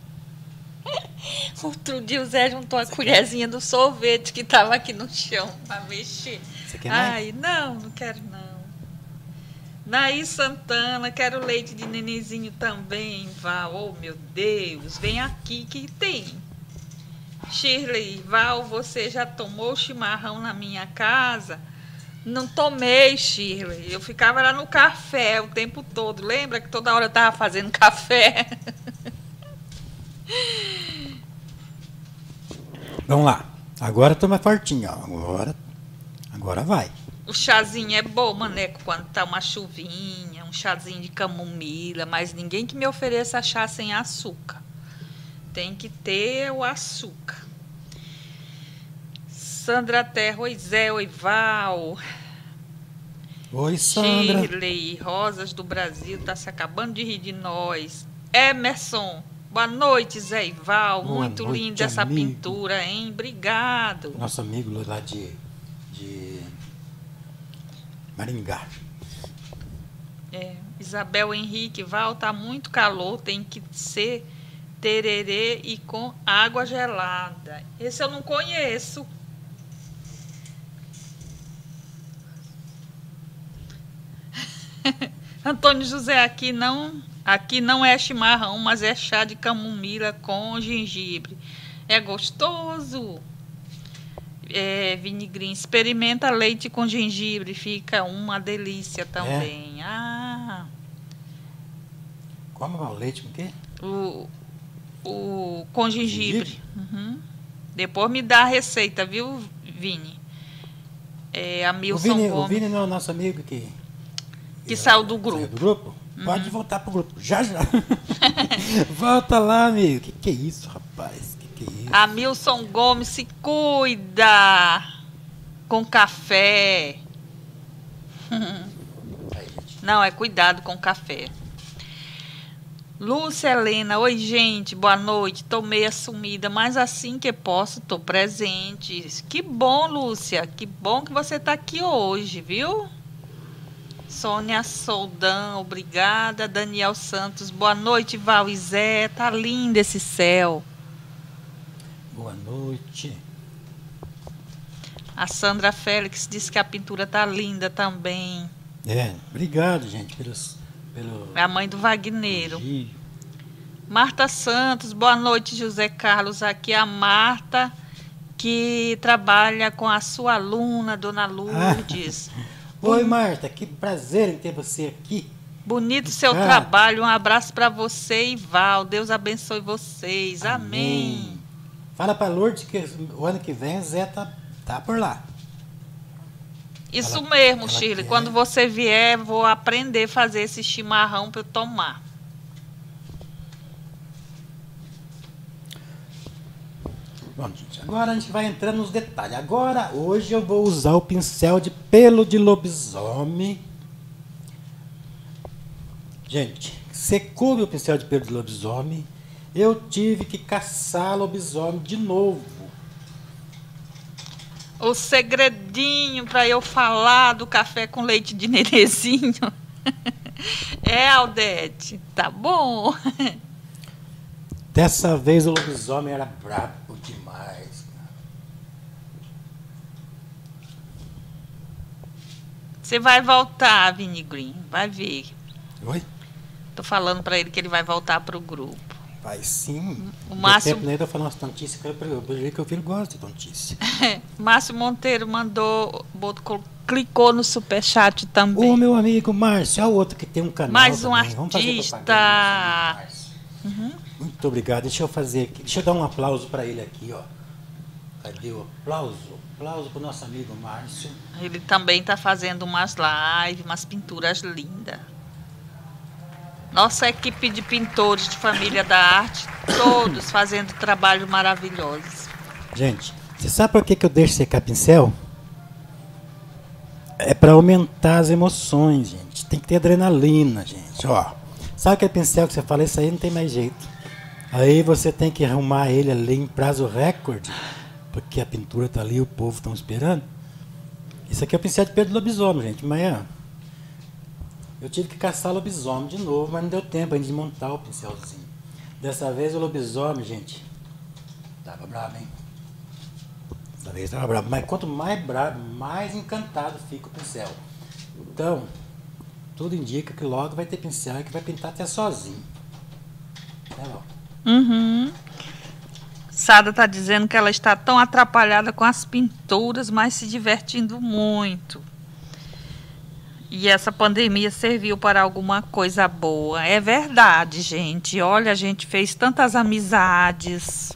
Outro dia o Zé juntou a colherzinha do sorvete que tava aqui no chão pra mexer. Você quer mais? Ai, não quero não. Naí Santana, quero leite de nenenzinho também, Val. Oh, meu Deus, vem aqui que tem. Shirley, Val, você já tomou chimarrão na minha casa? Não tomei, Shirley. Eu ficava lá no café o tempo todo. Lembra que toda hora eu tava fazendo café? Vamos lá. Agora tô mais fortinho, ó. Agora vai. O chazinho é bom, maneco, quando tá uma chuvinha, um chazinho de camomila, mas ninguém que me ofereça chá sem açúcar. Tem que ter o açúcar. Sandra Terra, oi Zé, oi Val. Oi, Sandra. Shirley, Rosas do Brasil, tá se acabando de rir de nós. Emerson, boa noite, Zé e Val. Boa Muito noite, linda essa amigo. pintura, hein? Obrigado. Nosso amigo lá de Maringá. Isabel Henrique, Val, tá muito calor, tem que ser tererê e com água gelada. Esse eu não conheço. Antônio José, aqui não é chimarrão, mas é chá de camomila com gengibre. É gostoso. Vinigrim, experimenta leite com gengibre, fica uma delícia também. Como o leite com o quê? Com gengibre. Uhum. Depois me dá a receita, viu, Vini? A Milson O Gomes, Vini não é o nosso amigo que saiu do grupo. Saiu do grupo? Pode voltar pro grupo. Já. Volta lá, amigo. Que é isso, rapaz? Que é isso? A Milson Gomes, se cuida com café. Aí, gente. Não, é cuidado com café. Lúcia Helena, oi gente, boa noite. Tô meio sumida, mas assim que posso, tô presente. Que bom, Lúcia, que bom que você tá aqui hoje, viu? Sônia Soldão, obrigada. Daniel Santos, boa noite, Val e Zé. Tá lindo esse céu. Boa noite. A Sandra Félix disse que a pintura tá linda também. Obrigado, gente, pelo É a mãe do Wagneiro. elogio. Marta Santos, boa noite, José Carlos. Aqui é a Marta, que trabalha com a sua aluna, Dona Lourdes. Oi, Marta, que prazer em ter você aqui. Bonito seu trabalho. Um abraço para você e Val. Deus abençoe vocês. Amém. Fala para Lourdes que o ano que vem o Zé tá por lá. Isso mesmo, ela Shirley. quer. Quando você vier, vou aprender a fazer esse chimarrão para eu tomar. Bom, gente, agora a gente vai entrando nos detalhes. Hoje eu vou usar o pincel de pelo de lobisomem. Gente, secou meu pincel de pelo de lobisomem. Eu tive que caçar lobisomem de novo. O segredinho para eu falar do café com leite de nenezinho. Aldete, tá bom. Dessa vez o lobisomem era brabo demais. Você vai voltar, Vini Green. Vai ver. Oi? Tô falando para ele que ele vai voltar pro grupo. Vai sim. O Márcio... tempo nem eu falar umas tontices que eu filho gosta de tontice. Márcio Monteiro clicou no superchat também. Ô, meu amigo Márcio, é o outro que tem um canal. Mais um também. Vamos fazer artista. propaganda do nosso amigo Márcio. Muito obrigado. Deixa eu fazer aqui. Deixa eu dar um aplauso para ele aqui, ó. Cadê o aplauso? Aplauso para o nosso amigo Márcio. Ele também está fazendo umas lives, umas pinturas lindas. Nossa equipe de pintores de Família da Arte, todos fazendo trabalhos maravilhosos. Gente, você sabe por que eu deixo secar pincel? É para aumentar as emoções, gente. Tem que ter adrenalina, gente. Ó, sabe aquele pincel que você fala, isso aí não tem mais jeito. Aí você tem que arrumar ele ali em prazo recorde, porque a pintura está ali, o povo está esperando. Isso aqui é o pincel de pelo de lobisomem, gente. Amanhã eu tive que caçar lobisomem de novo, mas não deu tempo ainda de montar o pincelzinho. Dessa vez o lobisomem, gente, tava bravo, hein? Dessa vez tava bravo. Mas quanto mais bravo, mais encantado fica o pincel. Então, tudo indica que logo vai ter pincel que vai pintar até sozinho. Né, Val? Sada está dizendo que ela está tão atrapalhada com as pinturas, mas se divertindo muito. E essa pandemia serviu para alguma coisa boa. É verdade, gente. Olha, a gente fez tantas amizades.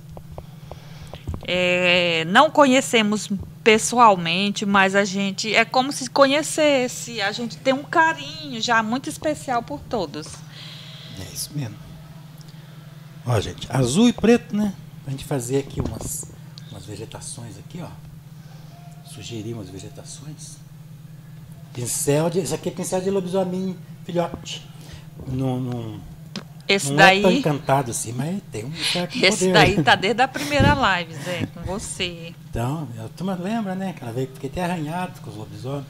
Não conhecemos pessoalmente, mas a gente é como se conhecesse. A gente tem um carinho já muito especial por todos. É isso mesmo. Ó, gente, azul e preto, né? Pra gente fazer aqui umas vegetações aqui, ó. Sugerir umas vegetações. Isso aqui é pincel de lobisomem filhote. Esse não daí, é tão encantado assim, mas tem um certo esse poder. daí tá desde a primeira live, Zé, com você. Então, a turma lembra, né? Aquela vez que fiquei até arranhado com os lobisomens.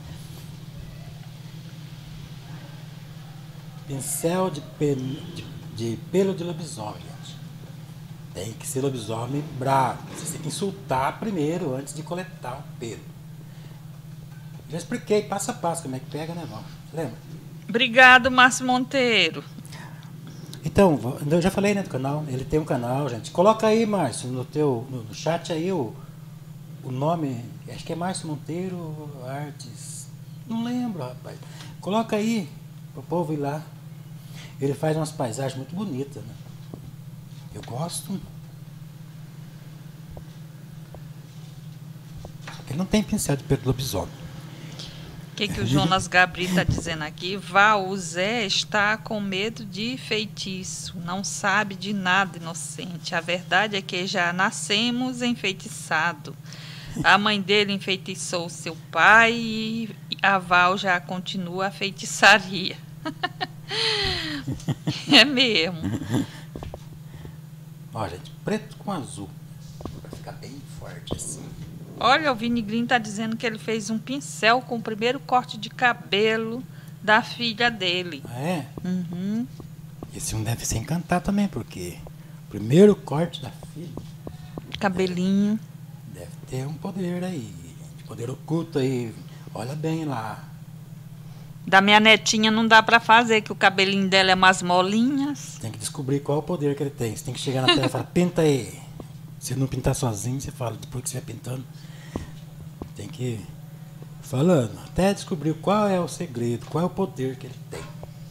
Pincel de pelo de lobisomem, gente. Tem que ser lobisomem bravo. Você tem que insultar primeiro, antes de coletar o pelo. Já expliquei passo a passo como é que pega, né, Val? Lembra? Obrigado, Márcio Monteiro. Então, eu já falei, né, do canal. Ele tem um canal, gente. Coloca aí, Márcio, no chat aí o nome. Acho que é Márcio Monteiro Artes. Não lembro, rapaz. Coloca aí, pro povo ir lá. Ele faz umas paisagens muito bonitas, né? Eu gosto. Ele não tem pincel de pelo de lobisomem. O que o Jonas Gabri está dizendo aqui? Val, o Zé está com medo de feitiço. Não sabe de nada, inocente. A verdade é que já nascemos enfeitiçados. A mãe dele enfeitiçou seu pai e a Val já continua a feitiçaria. É mesmo. Ó, gente, preto com azul. Pra ficar bem forte assim. Olha, o Vini Green está dizendo que ele fez um pincel com o primeiro corte de cabelo da filha dele. Ah, é? Uhum. Esse um deve ser encantado também, porque o primeiro corte da filha Cabelinho. deve ter um poder aí, gente, Poder oculto aí. Olha bem lá. Da minha netinha não dá pra fazer, que o cabelinho dela é umas molinhas. Tem que descobrir qual é o poder que ele tem. Você tem que chegar na tela e falar, pinta aí. Se não pintar sozinho, você fala, depois que você vai pintando, tem que ir falando, até descobrir qual é o segredo, qual é o poder que ele tem.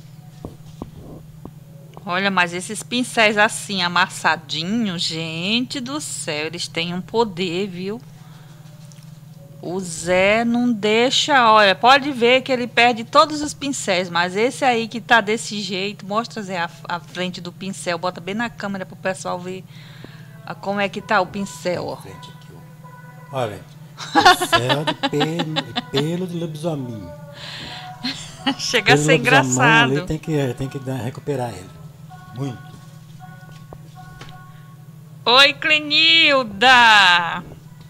Olha, mas esses pincéis assim, amassadinhos, gente do céu, eles têm um poder, viu? O Zé não deixa, olha, pode ver que ele perde todos os pincéis, mas esse aí que tá desse jeito, mostra, Zé, a frente do pincel, bota bem na câmera pro pessoal ver como é que tá o pincel, ó. Frente aqui, ó. Olha, pincel de pelo de lobisomem. Chega a ser engraçado. Ali tem que recuperar ele. Muito. Oi, Clenilda!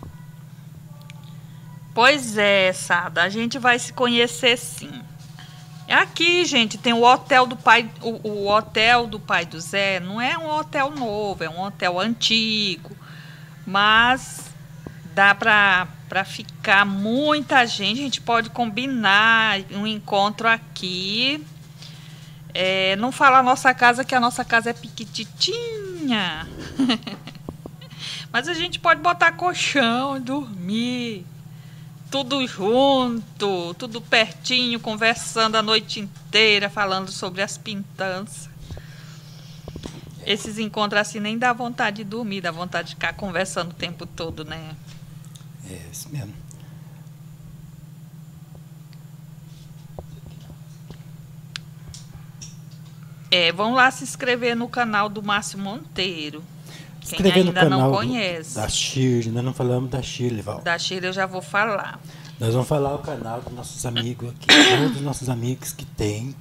Pois é, Sada, a gente vai se conhecer sim. Aqui, gente, tem o hotel do pai, o hotel do pai do Zé. Não é um hotel novo, é um hotel antigo, mas dá para ficar muita gente. A gente pode combinar um encontro aqui. Não fala a nossa casa, que a nossa casa é piquititinha. Mas a gente pode botar colchão e dormir. Tudo junto, tudo pertinho, conversando a noite inteira, falando sobre as pintanças. Esses encontros assim nem dá vontade de dormir, dá vontade de ficar conversando o tempo todo, né? É isso mesmo. Vão lá se inscrever no canal do Márcio Monteiro. Quem ainda não conhece. Da Shirley, nós não falamos da Shirley, Val. Da Shirley eu já vou falar. Nós vamos falar o canal dos nossos amigos aqui, todos os nossos amigos que tem.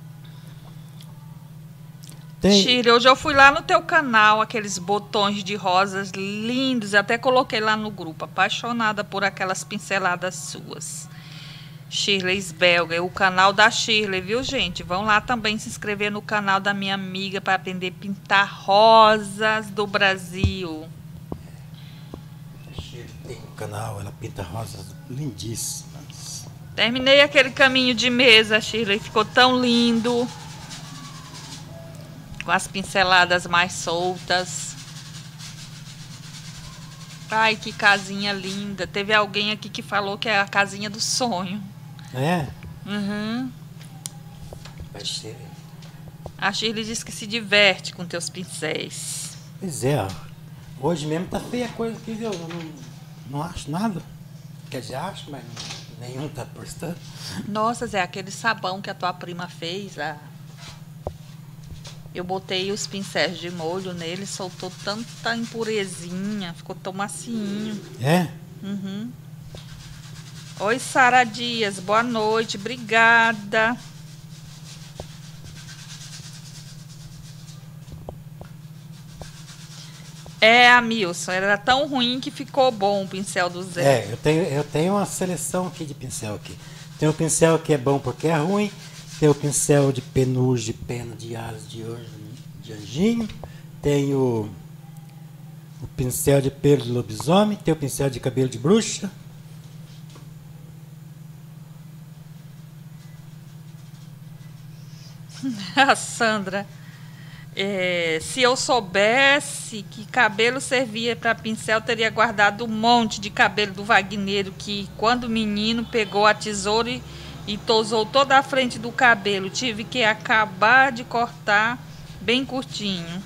Shirley, hoje eu fui lá no teu canal, aqueles botões de rosas lindos, até coloquei lá no grupo, apaixonada por aquelas pinceladas suas. Shirley Belga, o canal da Shirley, viu, gente? Vão lá também se inscrever no canal da minha amiga para aprender a pintar rosas do Brasil. A Shirley tem um canal, ela pinta rosas lindíssimas. Terminei aquele caminho de mesa, Shirley, ficou tão lindo. Com as pinceladas mais soltas. Ai, que casinha linda. Teve alguém aqui que falou que é a casinha do sonho. É? Uhum. Vai ser. A Shirley disse que se diverte com teus pincéis. Pois é, ó. Hoje mesmo tá feia a coisa aqui, viu? Eu não acho nada. Quer dizer, acho, mas nenhum tá postando. Nossa, Zé, aquele sabão que a tua prima fez, eu botei os pincéis de molho nele, soltou tanta impurezinha, ficou tão macinho. É? Uhum. Oi, Sara Dias, boa noite, obrigada. Amilson, era tão ruim que ficou bom o pincel do Zé. Eu tenho uma seleção aqui de pincel aqui. Tem o pincel que é bom porque é ruim, tem o pincel de penugem, de pena, de asas, de anjinho, tem o pincel de pelo de lobisomem, tem o pincel de cabelo de bruxa. A Sandra, se eu soubesse que cabelo servia para pincel, teria guardado um monte de cabelo do Wagneiro, que quando menino pegou a tesoura e tosou toda a frente do cabelo. Tive que acabar de cortar bem curtinho.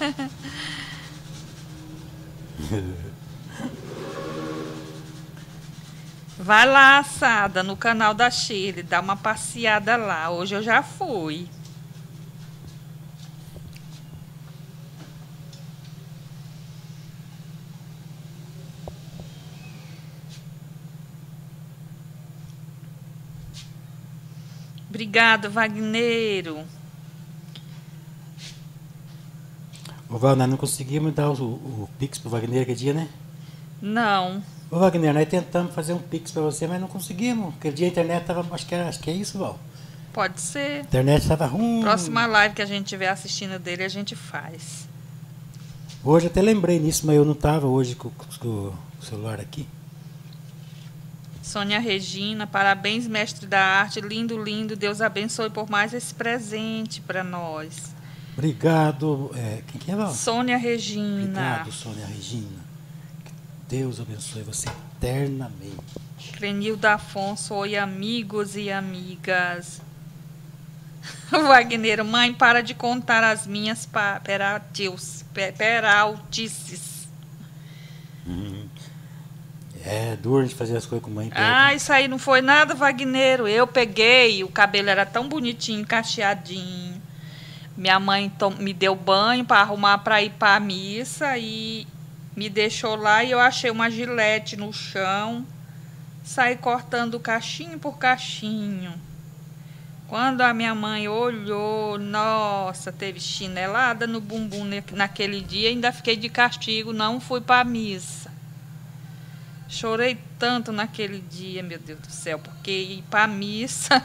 Vai lá, Sada, no canal da Shirley, dá uma passeada lá. Hoje eu já fui. Obrigada, Wagneiro. Ô, Val, nós não conseguimos dar o Pix pro Wagner aquele dia, né? Não. Ô, Wagner, nós tentamos fazer um Pix pra você, mas não conseguimos. Aquele dia a internet tava, acho que é isso, Val. Pode ser. A internet tava ruim. Próxima live que a gente estiver assistindo dele, a gente faz. Hoje eu até lembrei nisso, mas eu não tava hoje com o celular aqui. Sônia Regina, parabéns, mestre da arte, lindo, lindo. Deus abençoe por mais esse presente para nós. Obrigado. Quem que é, Val? Sônia Regina. Obrigado, Sônia Regina. Que Deus abençoe você eternamente. Crenilda Afonso, oi, amigos e amigas. Wagner, mãe, para de contar as minhas peraltices. É duro de fazer as coisas com mãe. Ah, isso aí não foi nada, Wagner. Eu peguei, o cabelo era tão bonitinho, cacheadinho. Minha mãe me deu banho para arrumar para ir para a missa e me deixou lá e eu achei uma gilete no chão. Saí cortando cachinho por cachinho. Quando a minha mãe olhou, nossa, teve chinelada no bumbum naquele dia. Ainda fiquei de castigo, não fui para a missa. Chorei tanto naquele dia, meu Deus do céu, porque ir para a missa...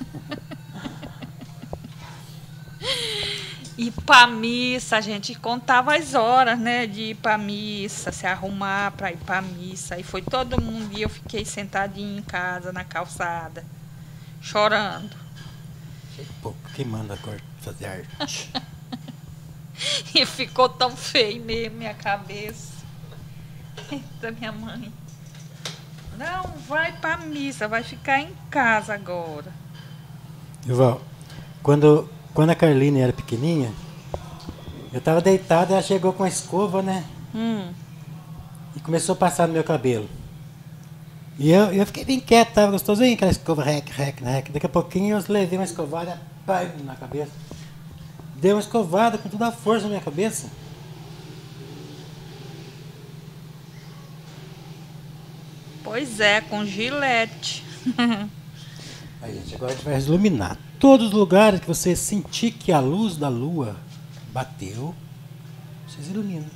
Ir para missa, a gente contava as horas, né, de ir para missa, se arrumar para ir para missa. Aí foi todo mundo e eu fiquei sentadinha em casa, na calçada, chorando. Pô, quem manda agora fazer arte? E ficou tão feio mesmo minha cabeça. Eita, minha mãe. Não, vai para missa, vai ficar em casa agora. Val, quando a Carline era pequenininha, eu tava deitado e ela chegou com a escova, né? E começou a passar no meu cabelo. E eu fiquei bem quieto, tava gostosinho, aquela escova, rec. Daqui a pouquinho eu levei uma escovada, pai, na cabeça. Deu uma escovada com toda a força na minha cabeça. Pois é, com gilete. Aí, gente, agora a gente vai iluminar todos os lugares que você sentir que a luz da lua bateu, vocês iluminam.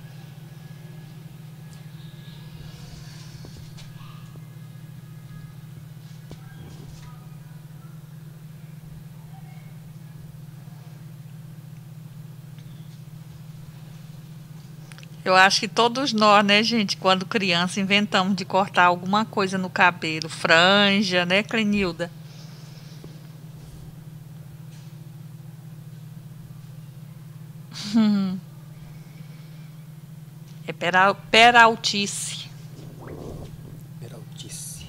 Eu acho que todos nós, né, gente, quando criança, inventamos de cortar alguma coisa no cabelo. Franja, né, Clenilda? É peraltice. Peraltice.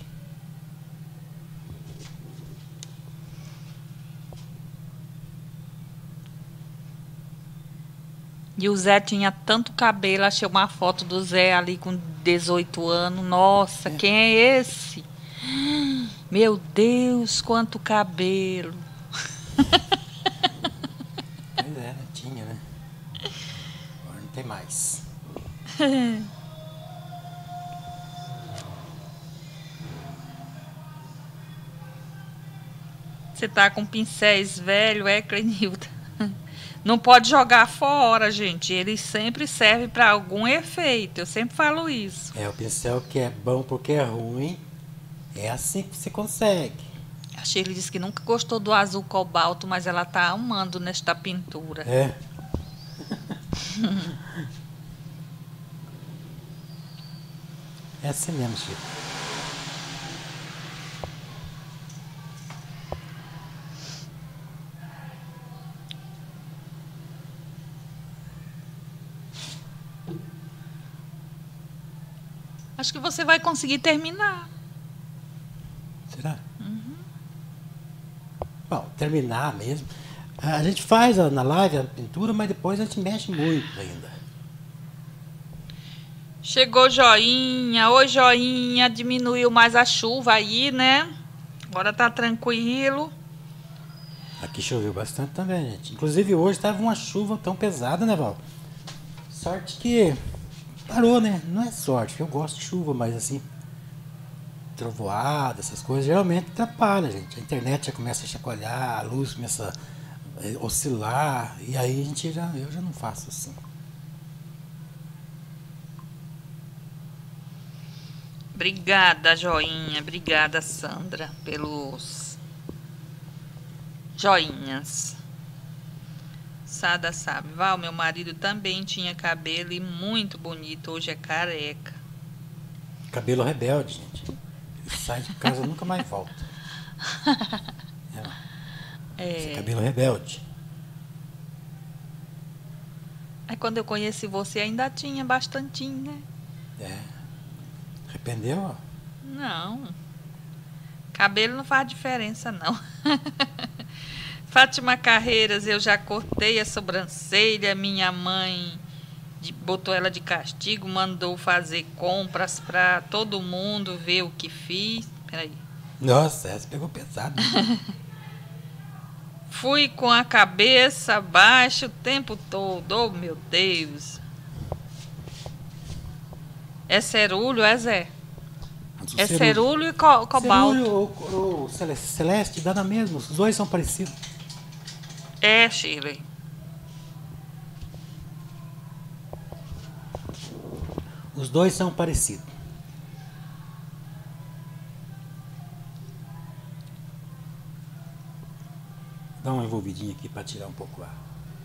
E o Zé tinha tanto cabelo, achei uma foto do Zé ali com 18 anos. Nossa, quem é esse? Meu Deus, quanto cabelo. Pois é, né? Tinha, né? Agora não tem mais. Você tá com pincéis velho, Clenilda? Não pode jogar fora, gente. Ele sempre serve para algum efeito. Eu sempre falo isso. O pincel que é bom porque é ruim, é assim que você consegue. A Shirley disse que nunca gostou do azul cobalto, mas ela tá amando nesta pintura. É. É assim mesmo, Chico. Acho que você vai conseguir terminar. Será? Bom, terminar mesmo. A gente faz na live a pintura, mas depois a gente mexe muito ainda. Chegou joinha. Oi, joinha. Diminuiu mais a chuva aí, né? Agora tá tranquilo. Aqui choveu bastante também, gente. Inclusive hoje estava uma chuva tão pesada, né, Val? Sorte que parou, né? Não é sorte, porque eu gosto de chuva, mas assim, trovoada, essas coisas, geralmente atrapalha, gente. A internet já começa a chacoalhar, a luz começa a oscilar, e aí eu já não faço assim. Obrigada, joinha. Obrigada, Sandra, pelos joinhas. Sada sabe. Val, meu marido também tinha cabelo e muito bonito. Hoje é careca. Cabelo rebelde, gente. E sai de casa e nunca mais volta. Esse cabelo rebelde. Aí quando eu conheci você ainda tinha bastantinho, né? Arrependeu, ó? Não. Cabelo não faz diferença, não. Fátima Carreiras, eu já cortei a sobrancelha. Minha mãe botou ela de castigo, mandou fazer compras para todo mundo ver o que fiz. Peraí. Nossa, essa pegou pesado. Né? Fui com a cabeça baixa o tempo todo. Oh, meu Deus. É cerúleo, é Zé? É cerúleo e cobalto. Cerúleo ou celeste, dá na mesma. Os dois são parecidos. É, Shirley. Os dois são parecidos. Dá uma envolvidinha aqui para tirar um pouco o ar.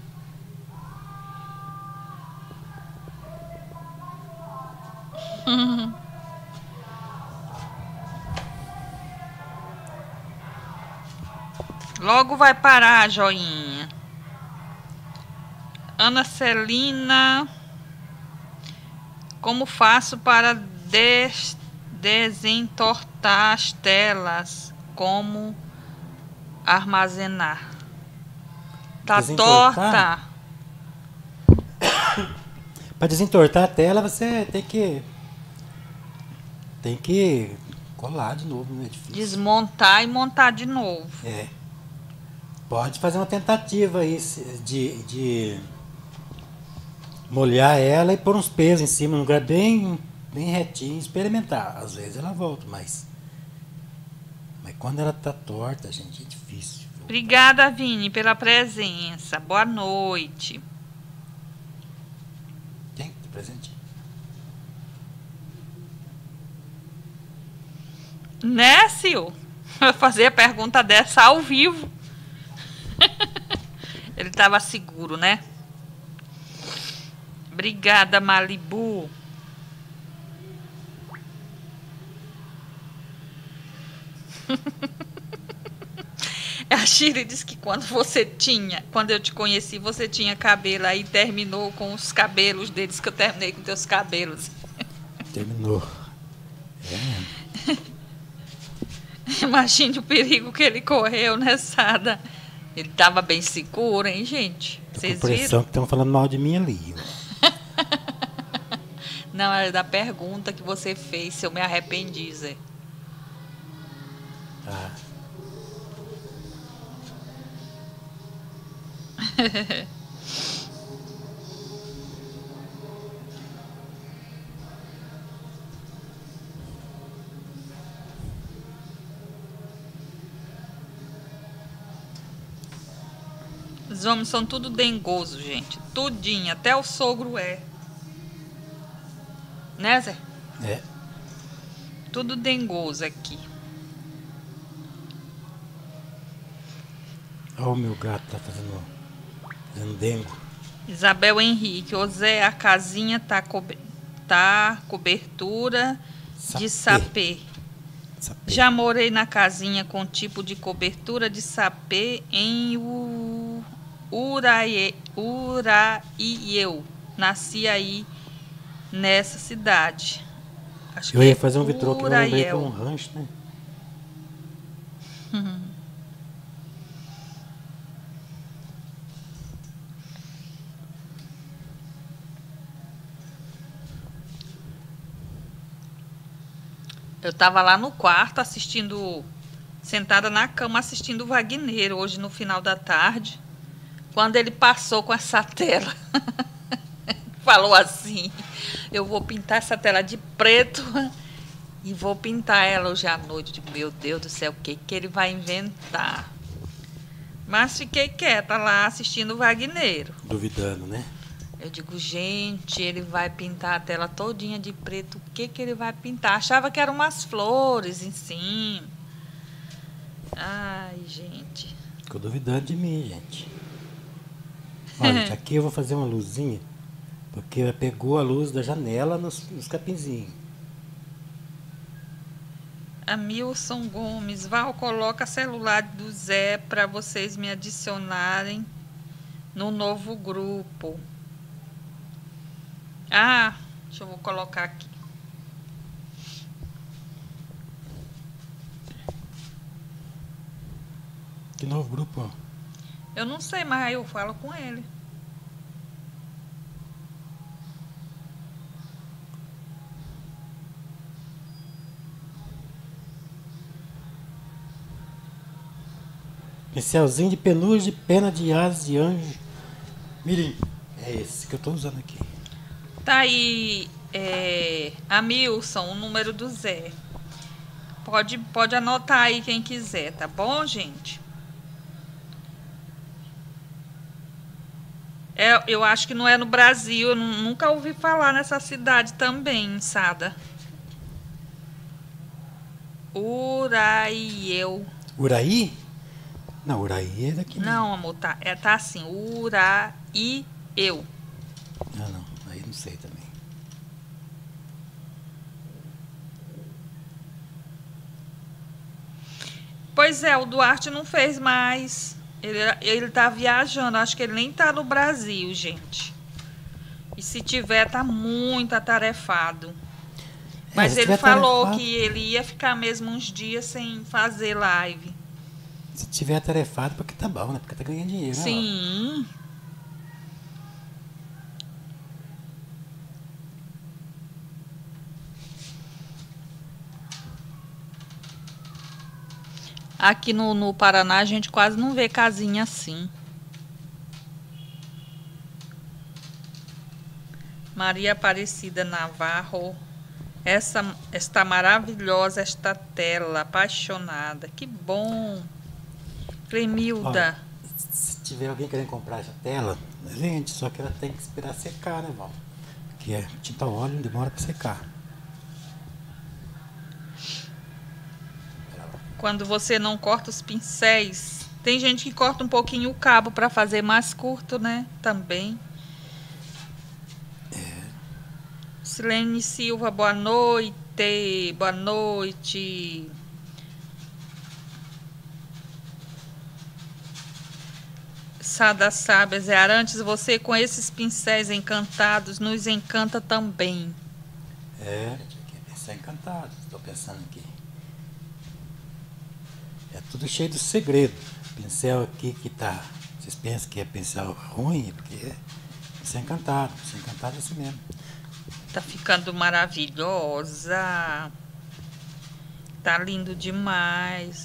Logo vai parar, joinha. Ana Celina, como faço para desentortar as telas? Como armazenar? Tá torta. Para desentortar a tela, você tem que colar de novo, não é difícil. Desmontar e montar de novo. Pode fazer uma tentativa aí de molhar ela e pôr uns pesos em cima, num lugar bem retinho, experimentar. Às vezes ela volta, mas quando ela tá torta, gente, é difícil. Obrigada, Vini, pela presença. Boa noite. Quem tá presente? Nécio, vai fazer a pergunta dessa ao vivo. Ele estava seguro, né? Obrigada, Malibu. A Shirley disse que quando eu te conheci, você tinha cabelo, aí terminou com os cabelos deles, que eu terminei com teus cabelos. Terminou. Imagine o perigo que ele correu nessa. Ele estava bem seguro, hein, gente? Vocês viram? A impressão que estão falando mal de mim ali. Não, era da pergunta que você fez, se eu me arrependi, Zé. Os homens são tudo dengoso, gente. Tudinho, até o sogro é. Né, Zé? Tudo dengoso aqui. Olha o meu gato tá fazendo dengo. Isabel Henrique. Ô Zé, a casinha tá cobertura de sapê. Já morei na casinha com tipo de cobertura de sapê em Uraieu. Nasci aí nessa cidade. Acho eu ia fazer um vitrô que eu lembrei que é um rancho, né? Eu estava lá no quarto sentada na cama assistindo o Wagner hoje no final da tarde, quando ele passou com essa tela. Falou assim: eu vou pintar essa tela de preto e vou pintar ela hoje à noite. Eu digo, meu Deus do céu, o que ele vai inventar? Mas fiquei quieta lá assistindo o Wagner. Duvidando, né? Eu digo, gente, ele vai pintar a tela todinha de preto. O que ele vai pintar? Achava que eram umas flores em cima. Ai, gente. Ficou duvidando de mim, gente. Olha, aqui eu vou fazer uma luzinha, porque ela pegou a luz da janela nos capinzinhos. Amilson Gomes, Val, coloca celular do Zé para vocês me adicionarem no novo grupo. Ah, deixa eu colocar aqui. Que novo grupo? Eu não sei, mas aí eu falo com ele. Pincelzinho de penugem, pena de asas de anjo. Mirim, é esse que eu tô usando aqui. Tá aí, Amilson, o número do Zé. Pode anotar aí quem quiser, tá bom, gente? Eu acho que não é no Brasil, eu nunca ouvi falar nessa cidade também, Sada. Uraieu. Uraí? Não, Uraí é daqui mesmo. Não, amor, tá assim, Uraieu. Não, aí não sei também. Pois é, o Duarte não fez mais. Ele tá viajando, acho que ele nem tá no Brasil, gente. E se tiver, tá muito atarefado. Mas se ele tiver falou atarefado, que ele ia ficar mesmo uns dias sem fazer live. se tiver atarefado, porque tá bom, né? Porque tá ganhando dinheiro, né? Sim. Aqui no Paraná a gente quase não vê casinha assim. Maria Aparecida Navarro. Esta maravilhosa, esta tela, apaixonada. Que bom. Clemilda. Ó, se tiver alguém querendo comprar essa tela, vende, só que ela tem que esperar secar, né, Val? Porque a tinta óleo não demora pra secar. Quando você não corta os pincéis, tem gente que corta um pouquinho o cabo para fazer mais curto, né? Também. Silene Silva, boa noite. Boa noite. Sada Sábia, Zé Arantes, você com esses pincéis encantados nos encanta também. Aqui é pincel encantado, estou pensando aqui. É tudo cheio de segredo. Pincel aqui que tá. Vocês pensam que é pincel ruim? Porque é pincel encantado. Pincel encantado é assim mesmo. Tá ficando maravilhosa. Tá lindo demais.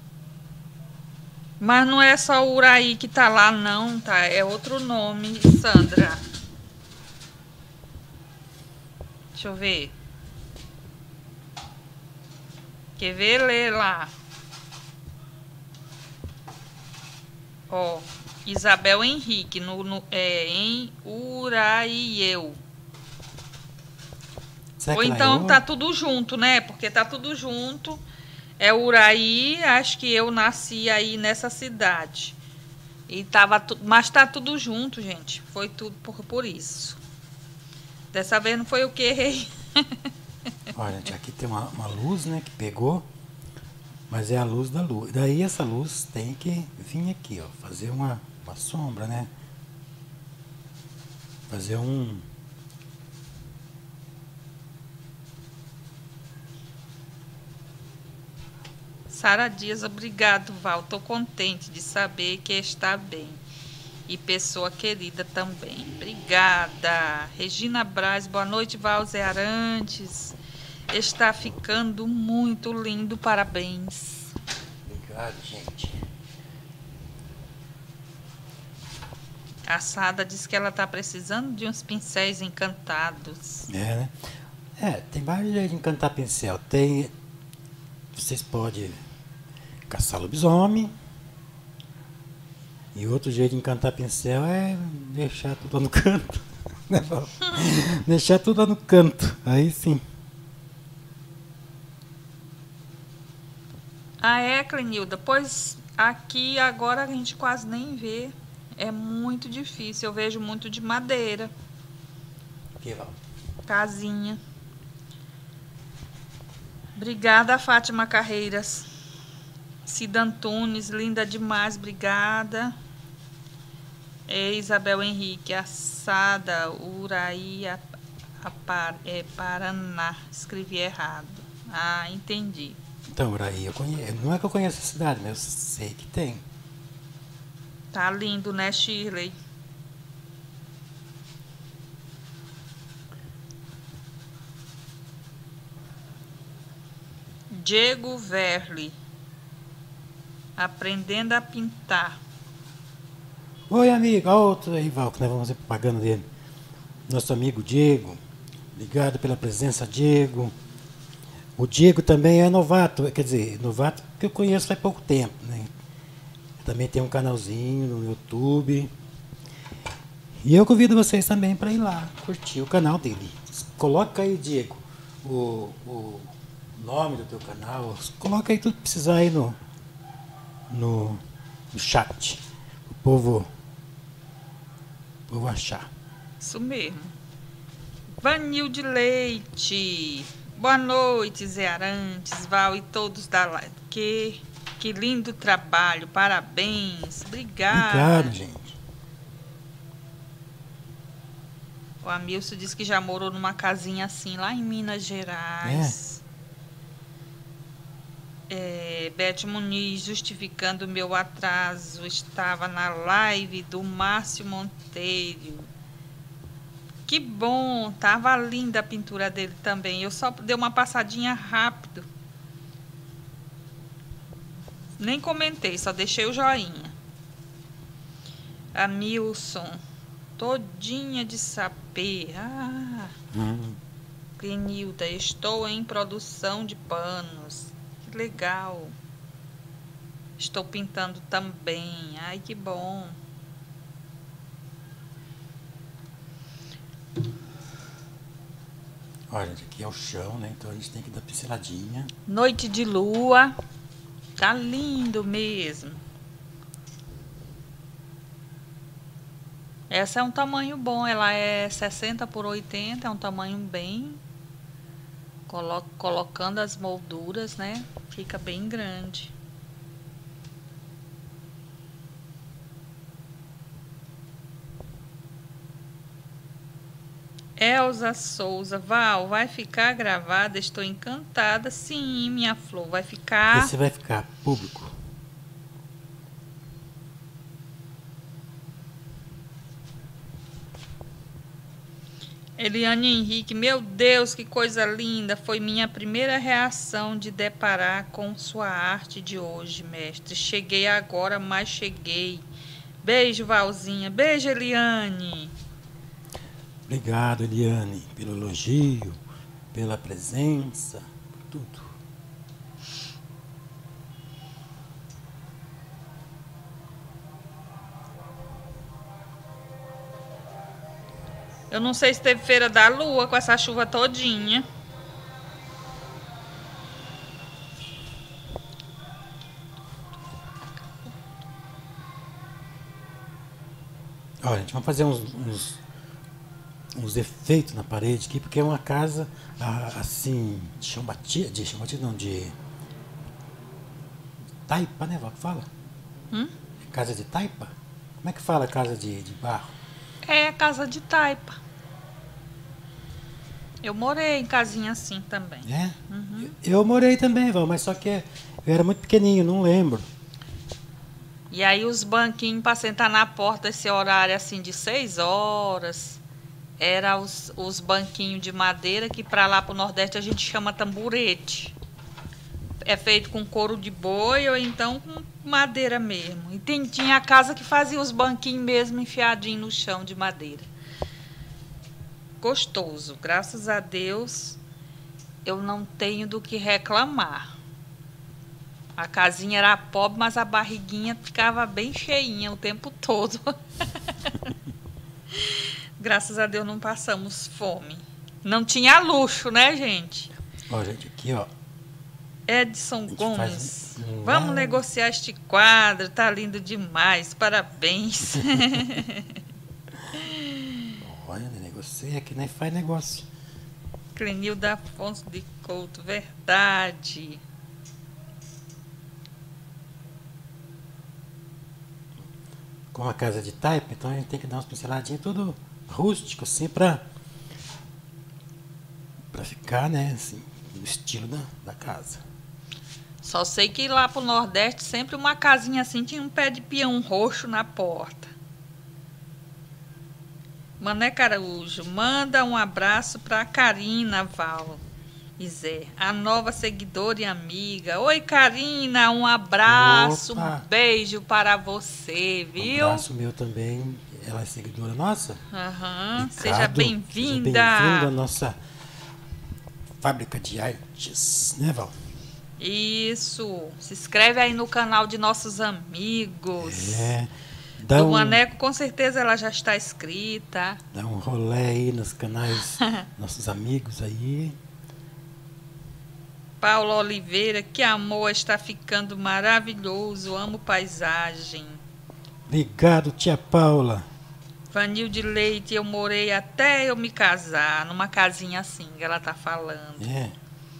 Mas não é só o Uraí que tá lá, não, tá? É outro nome, Sandra. Deixa eu ver. Quer ver? Lê lá. Ó, Isabel Henrique, em Uraieu. Ou então tá tudo junto, né? Porque tá tudo junto. É Uraí, acho que eu nasci aí nessa cidade. E mas tá tudo junto, gente. Foi tudo por isso. Dessa vez não foi eu que errei. Olha, gente, aqui tem uma luz, né, que pegou. Mas é a luz da lua. Daí essa luz tem que vir aqui, ó. Fazer uma sombra, né? Fazer um... Sara Dias, obrigado, Val. Tô contente de saber que está bem. E pessoa querida também. Obrigada. Regina Braz, boa noite, Val Zé Arantes. Está ficando muito lindo, parabéns. Obrigado, gente. A Sada diz que ela está precisando de uns pincéis encantados. Né? Tem vários jeitos de encantar pincel. Vocês podem caçar lobisomem. E outro jeito de encantar pincel é deixar tudo lá no canto. Né, Val? Deixar tudo lá no canto. Aí sim. Ah, é, Clenilda? Pois aqui agora a gente quase nem vê. É muito difícil. Eu vejo muito de madeira. Que Val? Casinha. Obrigada, Fátima Carreiras. Cida Antunes, linda demais, obrigada. Isabel Henrique, Assada, Uraí, Paraná. Escrevi errado. Ah, entendi. Então, Uraí, eu conheço. Não é que eu conheço a cidade, mas eu sei que tem. Tá lindo, né, Shirley? Diego Verli. Aprendendo a pintar. Oi, amigo. Olha outro aí, Val, que nós vamos fazer propaganda dele. Nosso amigo Diego. Obrigado pela presença, Diego. O Diego também é novato, quer dizer, novato que eu conheço faz pouco tempo, né? Também tem um canalzinho no YouTube. E eu convido vocês também para ir lá, curtir o canal dele. Coloca aí, Diego, o nome do teu canal. Coloca aí tudo que precisar aí no chat. O povo achar. Isso mesmo. Vanilde Leite. Boa noite, Zé Arantes, Val e todos da live. Que lindo trabalho, parabéns. Obrigada. Obrigado, gente. O Amilson disse que já morou numa casinha assim, lá em Minas Gerais. Beth Muniz, justificando o meu atraso, estava na live do Márcio Monteiro. Que bom, tava linda a pintura dele também. Eu só dei uma passadinha rápido. Nem comentei, só deixei o joinha. Amilson, todinha de sapê. Clenilda, estou em produção de panos. Que legal. Estou pintando também. Ai, que bom. Olha, aqui é o chão, né? Então a gente tem que dar pinceladinha. Noite de lua. Tá lindo mesmo. Essa é um tamanho bom. Ela é 60 por 80. É um tamanho bem... Colocando as molduras, né? Fica bem grande. Elza Souza, Val, vai ficar gravada? Estou encantada. Sim, minha flor, vai ficar. Esse vai ficar público. Eliane Henrique, meu Deus, que coisa linda. Foi minha primeira reação de deparar com sua arte de hoje, mestre. Cheguei agora, mas cheguei. Beijo, Valzinha. Beijo, Eliane. Obrigado, Eliane, pelo elogio, pela presença, por tudo. Eu não sei se teve Feira da Lua com essa chuva todinha. Olha, gente, vamos fazer uns efeitos na parede aqui, porque é uma casa assim, de chão batido, não, de taipa, né, Val, que fala? Casa de taipa? Como é que fala casa de barro? É casa de taipa. Eu morei em casinha assim também. É? Eu morei também, Val, mas só que eu era muito pequenininho, não lembro. E aí os banquinhos para sentar na porta esse horário assim de 6 horas. Era os banquinhos de madeira que para lá pro Nordeste a gente chama tamburete. É feito com couro de boi ou então com madeira mesmo. E tinha a casa que fazia os banquinhos mesmo enfiadinhos no chão de madeira. Gostoso. Graças a Deus eu não tenho do que reclamar. A casinha era pobre, mas a barriguinha ficava bem cheinha o tempo todo. Graças a Deus não passamos fome. Não tinha luxo, né, gente? Ó, gente, aqui, ó. Edson Gomes. Vamos negociar este quadro. Tá lindo demais. Parabéns. Olha, negocia aqui, nem faz negócio. Clenilda Afonso de Couto, verdade. Com a casa de taipa, então a gente tem que dar umas pinceladinhas tudo rústico, assim, pra ficar, né, assim, no estilo da casa. Só sei que lá pro Nordeste, sempre uma casinha assim tinha um pé de peão roxo na porta. Mané Caraújo, manda um abraço pra Karina Val e Zé, a nova seguidora e amiga. Oi, Karina, um abraço, Opa! um beijo para você, Um viu? abraço meu também, ela é seguidora nossa. Aham, seja Ricardo, bem-vinda. seja bem-vindo à nossa fábrica de artes, né, Val? Isso, se inscreve aí no canal de nossos amigos. É, Do Maneco, com certeza ela já está inscrita. dá um rolê aí nos canais, nossos amigos aí. Paulo Oliveira, que amor, está ficando maravilhoso, amo paisagem. Obrigado, tia Paula. Vanil de Leite, eu morei até eu me casar, numa casinha assim, que ela tá falando. É.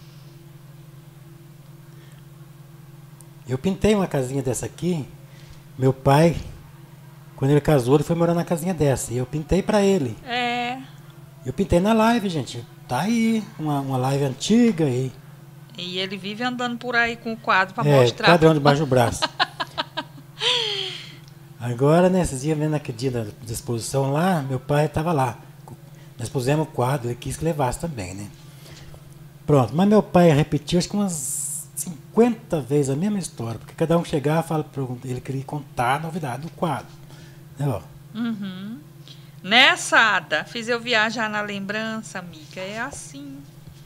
Eu pintei uma casinha dessa aqui. Meu pai, quando ele casou, ele foi morar na casinha dessa. E eu pintei pra ele. É, Eu pintei na live, gente. Tá aí, uma live antiga aí. e ele vive andando por aí com o quadro para É, mostrar. quadrão debaixo do braço. Agora, né, esses dias, vendo aquele dia da exposição lá, meu pai estava lá. Nós pusemos o quadro, ele quis que levasse também, né? Pronto, mas meu pai repetiu acho que umas 50 vezes a mesma história, porque cada um chegava e fala, ele queria contar a novidade do quadro. Né, ó? Uhum. Nessa, Ada, fiz eu viajar na lembrança, amiga. É assim.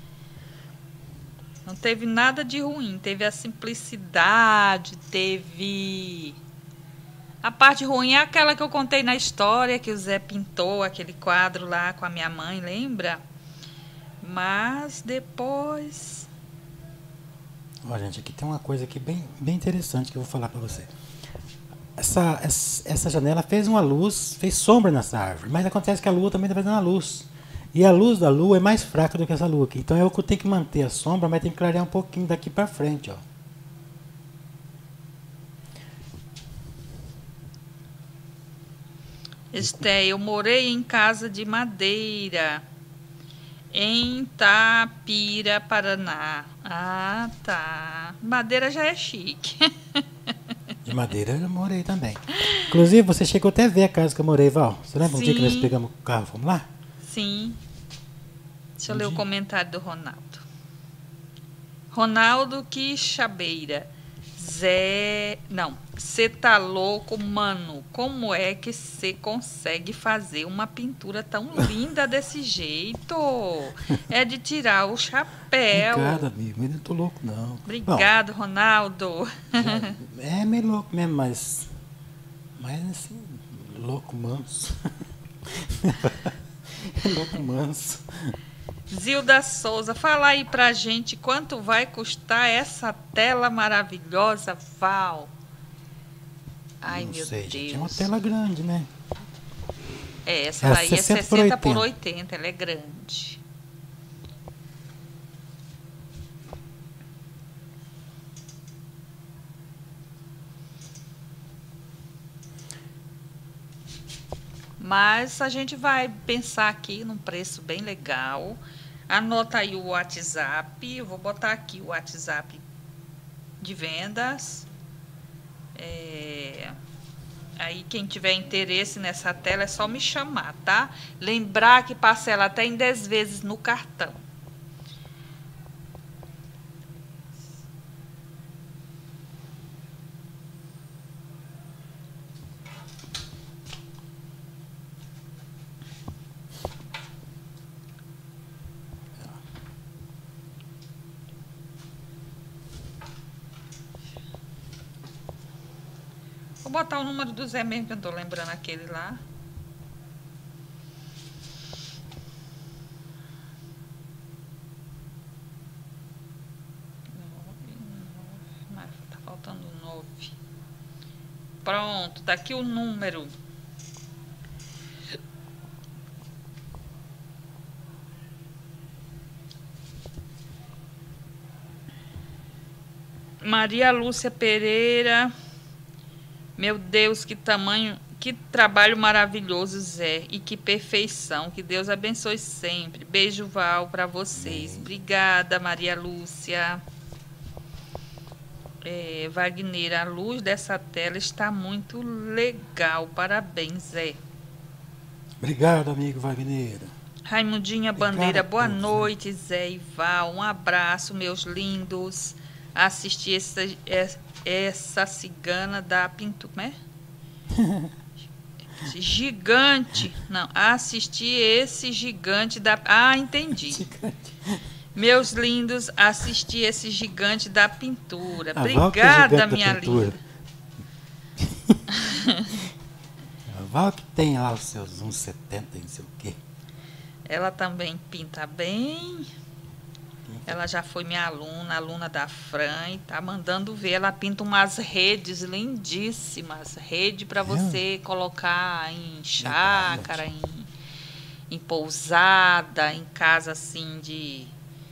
Não teve nada de ruim. Teve a simplicidade, teve... A parte ruim é aquela que eu contei na história, que o Zé pintou aquele quadro lá com a minha mãe, lembra? Mas depois... Ó, gente, aqui tem uma coisa aqui bem interessante que eu vou falar para você. Essa janela fez uma luz, fez sombra nessa árvore, mas acontece que a lua também está fazendo uma luz. E a luz da lua é mais fraca do que essa lua aqui. Então eu tenho que manter a sombra, mas tem que clarear um pouquinho daqui para frente, ó. Esté, eu morei em casa de madeira, em Tapira, Paraná. Ah, tá. Madeira já é chique. De madeira eu morei também. Inclusive, você chegou até a ver a casa que eu morei, Val. Você lembra um dia que nós pegamos o carro e fomos lá? Sim. Deixa eu ler o comentário do Ronaldo. Ronaldo Quixabeira. Zé... Não. Você tá louco, mano. Como é que você consegue fazer uma pintura tão linda desse jeito? É de tirar o chapéu. Obrigado, amigo. Eu não tô louco, não. Obrigado, Ronaldo. É meio louco mesmo, mas assim, louco manso. Louco manso. Zilda Souza, fala aí pra gente quanto vai custar essa tela maravilhosa, Val. Ai, Não meu sei, Deus. gente. É uma tela grande, né? É, essa daí é 60 60 por por 80. 80, ela é grande. Mas a gente vai pensar aqui num preço bem legal. Anota aí o WhatsApp. Eu vou botar aqui o WhatsApp de vendas. Aí quem tiver interesse nessa tela é só me chamar, tá? Lembrar que parcela até em 10 vezes no cartão. Vou botar o número do Zé mesmo, que eu não tô lembrando aquele lá. Mas tá faltando 9. Pronto, tá aqui o número. Maria Lúcia Pereira. Meu Deus, que tamanho, que trabalho maravilhoso, Zé. E que perfeição. Que Deus abençoe sempre. Beijo, Val, para vocês. Obrigada, Maria Lúcia. Wagner, a luz dessa tela está muito legal. Parabéns, Zé. Obrigado, amigo Wagner. Raimundinha Bandeira, boa noite, Zé e Val. Um abraço, meus lindos. Assisti essa cigana da pintura. Como é? Gigante. Não, assisti esse gigante da. Ah, entendi. Gigante. Meus lindos, assisti esse gigante da pintura. A Obrigada, minha linda. A Val que tem lá os seus 1,70 e não sei o quê. Ela também pinta bem. Ela já foi minha aluna da Fran, e tá mandando ver. Ela pinta umas redes lindíssimas. Rede para você colocar em chácara, em pousada, em casa assim de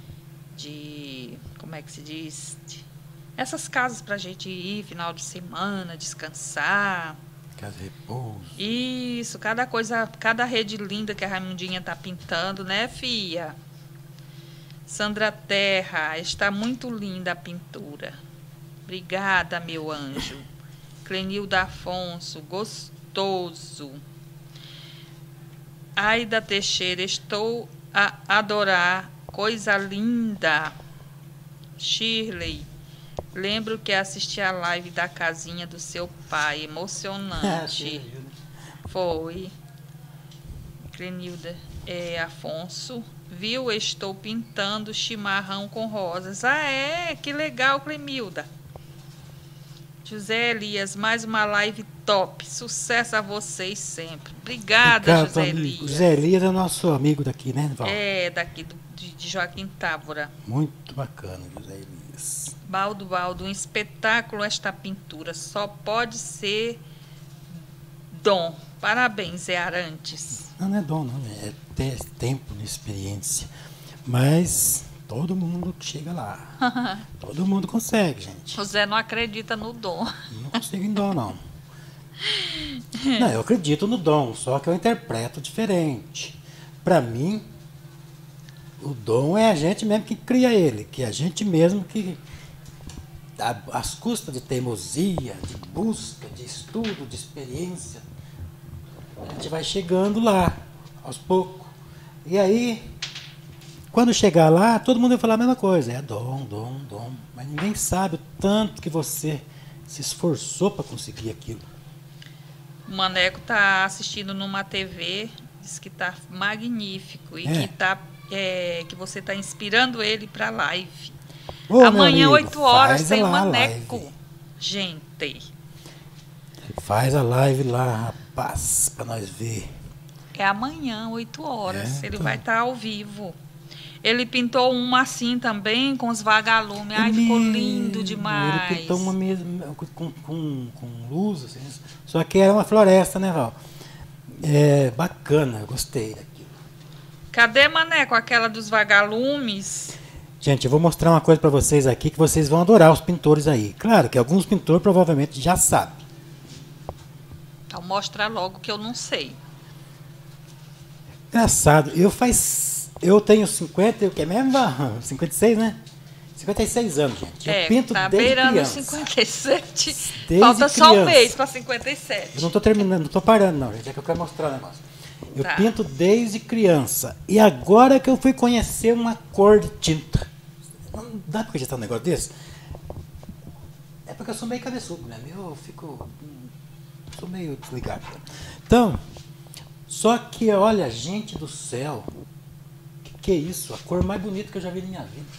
como é que se diz? Essas casas pra gente ir final de semana, descansar. Casa de repouso. Isso, cada coisa, cada rede linda que a Raimundinha tá pintando, né, filha? Sandra Terra, está muito linda a pintura. Obrigada, meu anjo. Clenilda Afonso, gostoso. Aida Teixeira, estou a adorar. Coisa linda. Shirley, lembro que assisti a live da casinha do seu pai. Emocionante. Foi. Clenilda Afonso. Viu? Estou pintando chimarrão com rosas. Ah, é? Que legal, Clemilda. José Elias, mais uma live top. Sucesso a vocês sempre. Obrigada, José Elias. José Elias é nosso amigo daqui, né, Val? Daqui de Joaquim Távora. Muito bacana, José Elias. Baldo, um espetáculo esta pintura. Só pode ser dom. Parabéns, Zé Arantes. Não é dom, não. É ter tempo de experiência. Mas todo mundo chega lá. Todo mundo consegue, gente. O Zé não acredita no dom. Não consigo em dom, não. Não, eu acredito no dom, só que eu interpreto diferente. Para mim, o dom é a gente mesmo que cria ele, que é a gente mesmo que, às custas de teimosia, de busca, de estudo, de experiência, a gente vai chegando lá, aos poucos. E aí, quando chegar lá, todo mundo vai falar a mesma coisa. É dom, dom, dom. Mas ninguém sabe o tanto que você se esforçou para conseguir aquilo. O Maneco está assistindo numa TV, diz que está magnífico e que você está inspirando ele para a live. Ô, amanhã, amigo, 8 horas, tem o lá Maneco. Gente. Faz a live lá, rapaz, para nós ver. É amanhã, 8 horas. Ele vai estar ao vivo. Ele pintou uma assim também, com os vagalumes. Ai, ficou lindo demais. Ele pintou uma mesmo com luz, assim, só que era uma floresta, né, Val? É bacana, eu gostei daquilo. Cadê, Maneco, aquela dos vagalumes? Gente, eu vou mostrar uma coisa para vocês aqui que vocês vão adorar, os pintores aí. Claro que alguns pintores provavelmente já sabem. Então mostra logo que eu não sei. Engraçado, eu tenho 50, o que é mesmo? 56, né? 56 anos, gente. Eu pinto tá desde beirando criança. 57. Desde Falta só um criança. mês para 57. Eu não estou terminando, não estou parando não, gente. É que eu quero mostrar o negócio. Eu pinto desde criança. E agora que eu fui conhecer uma cor de tinta. Não dá para acreditar um negócio desse? É porque eu sou meio cabeçudo, né? Sou meio desligado. Então, só que, olha, gente do céu, que é isso? A cor mais bonita que eu já vi na minha vida.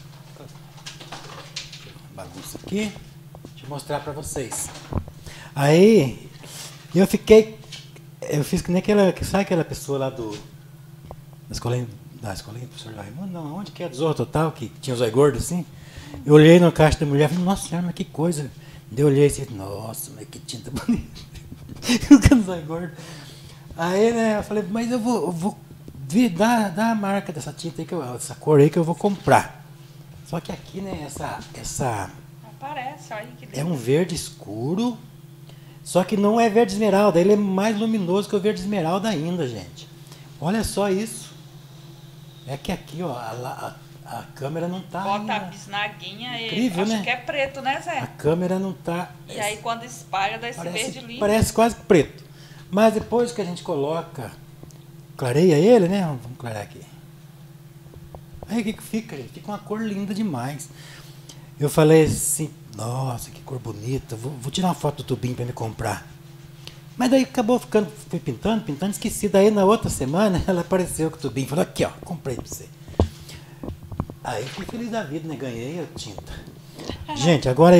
Bagunça aqui. Deixa eu mostrar para vocês. Aí, eu fiz que nem sabe aquela pessoa lá da escolinha do professor Raimundo? Não, onde que é? Do Zorro Total, que tinha os olhos gordos assim. Eu olhei na caixa da mulher e falei, nossa senhora, mas que coisa. Eu olhei assim, nossa, mas que tinta bonita. Os olhos gordos. Aí, né, eu falei, mas eu vou dar a marca dessa tinta aí, essa cor aí que eu vou comprar. Só que aqui, né, essa Parece, olha aí que lindo. É um verde escuro, só que não é verde esmeralda, ele é mais luminoso que o verde esmeralda ainda, gente. Olha só isso. É que aqui, ó, a câmera não tá Bota a ainda. bisnaguinha e Incrível, acho né? que é preto, né, A Zé? câmera não tá. E aí quando espalha dá esse verde lindo. Parece quase preto. Mas depois que a gente coloca, clareia ele, né? Vamos clarear aqui. Aí o que fica, gente? Fica uma cor linda demais. Eu falei assim, nossa, que cor bonita, vou tirar uma foto do tubinho para me comprar. Mas daí acabou ficando, fui pintando, esqueci. Daí na outra semana ela apareceu com o tubinho, falou, aqui ó, comprei para você. Aí fui feliz da vida, né? Ganhei a tinta. Gente, agora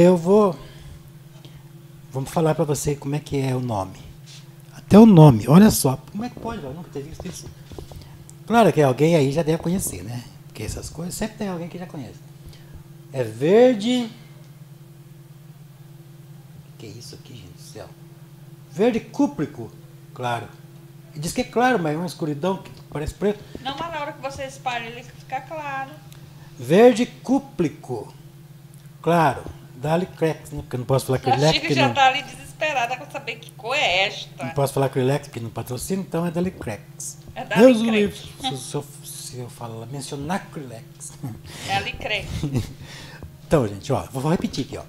vamos falar para você como é que é o nome. Até o nome, olha só, como é que pode, eu nunca ter visto isso. Claro que alguém aí já deve conhecer, né? Porque essas coisas sempre tem alguém que já conhece. É verde. O que é isso aqui, gente do céu? Verde cúprico, claro. E diz que é claro, mas é uma escuridão que parece preto. Não, mas na hora que você espalha ele fica claro. Verde cúplico, claro. Dá-lhe cracks, né? Porque eu não posso falar A acrylex. Chile já tá ali desesperada pra saber que cor é esta. Não posso falar acrylex porque não patrocina, então é Dali Cracks. É Deus o Dali livre. Se eu falar, mencionar acrylex. É alicré. Então, gente, ó, vou repetir aqui, ó.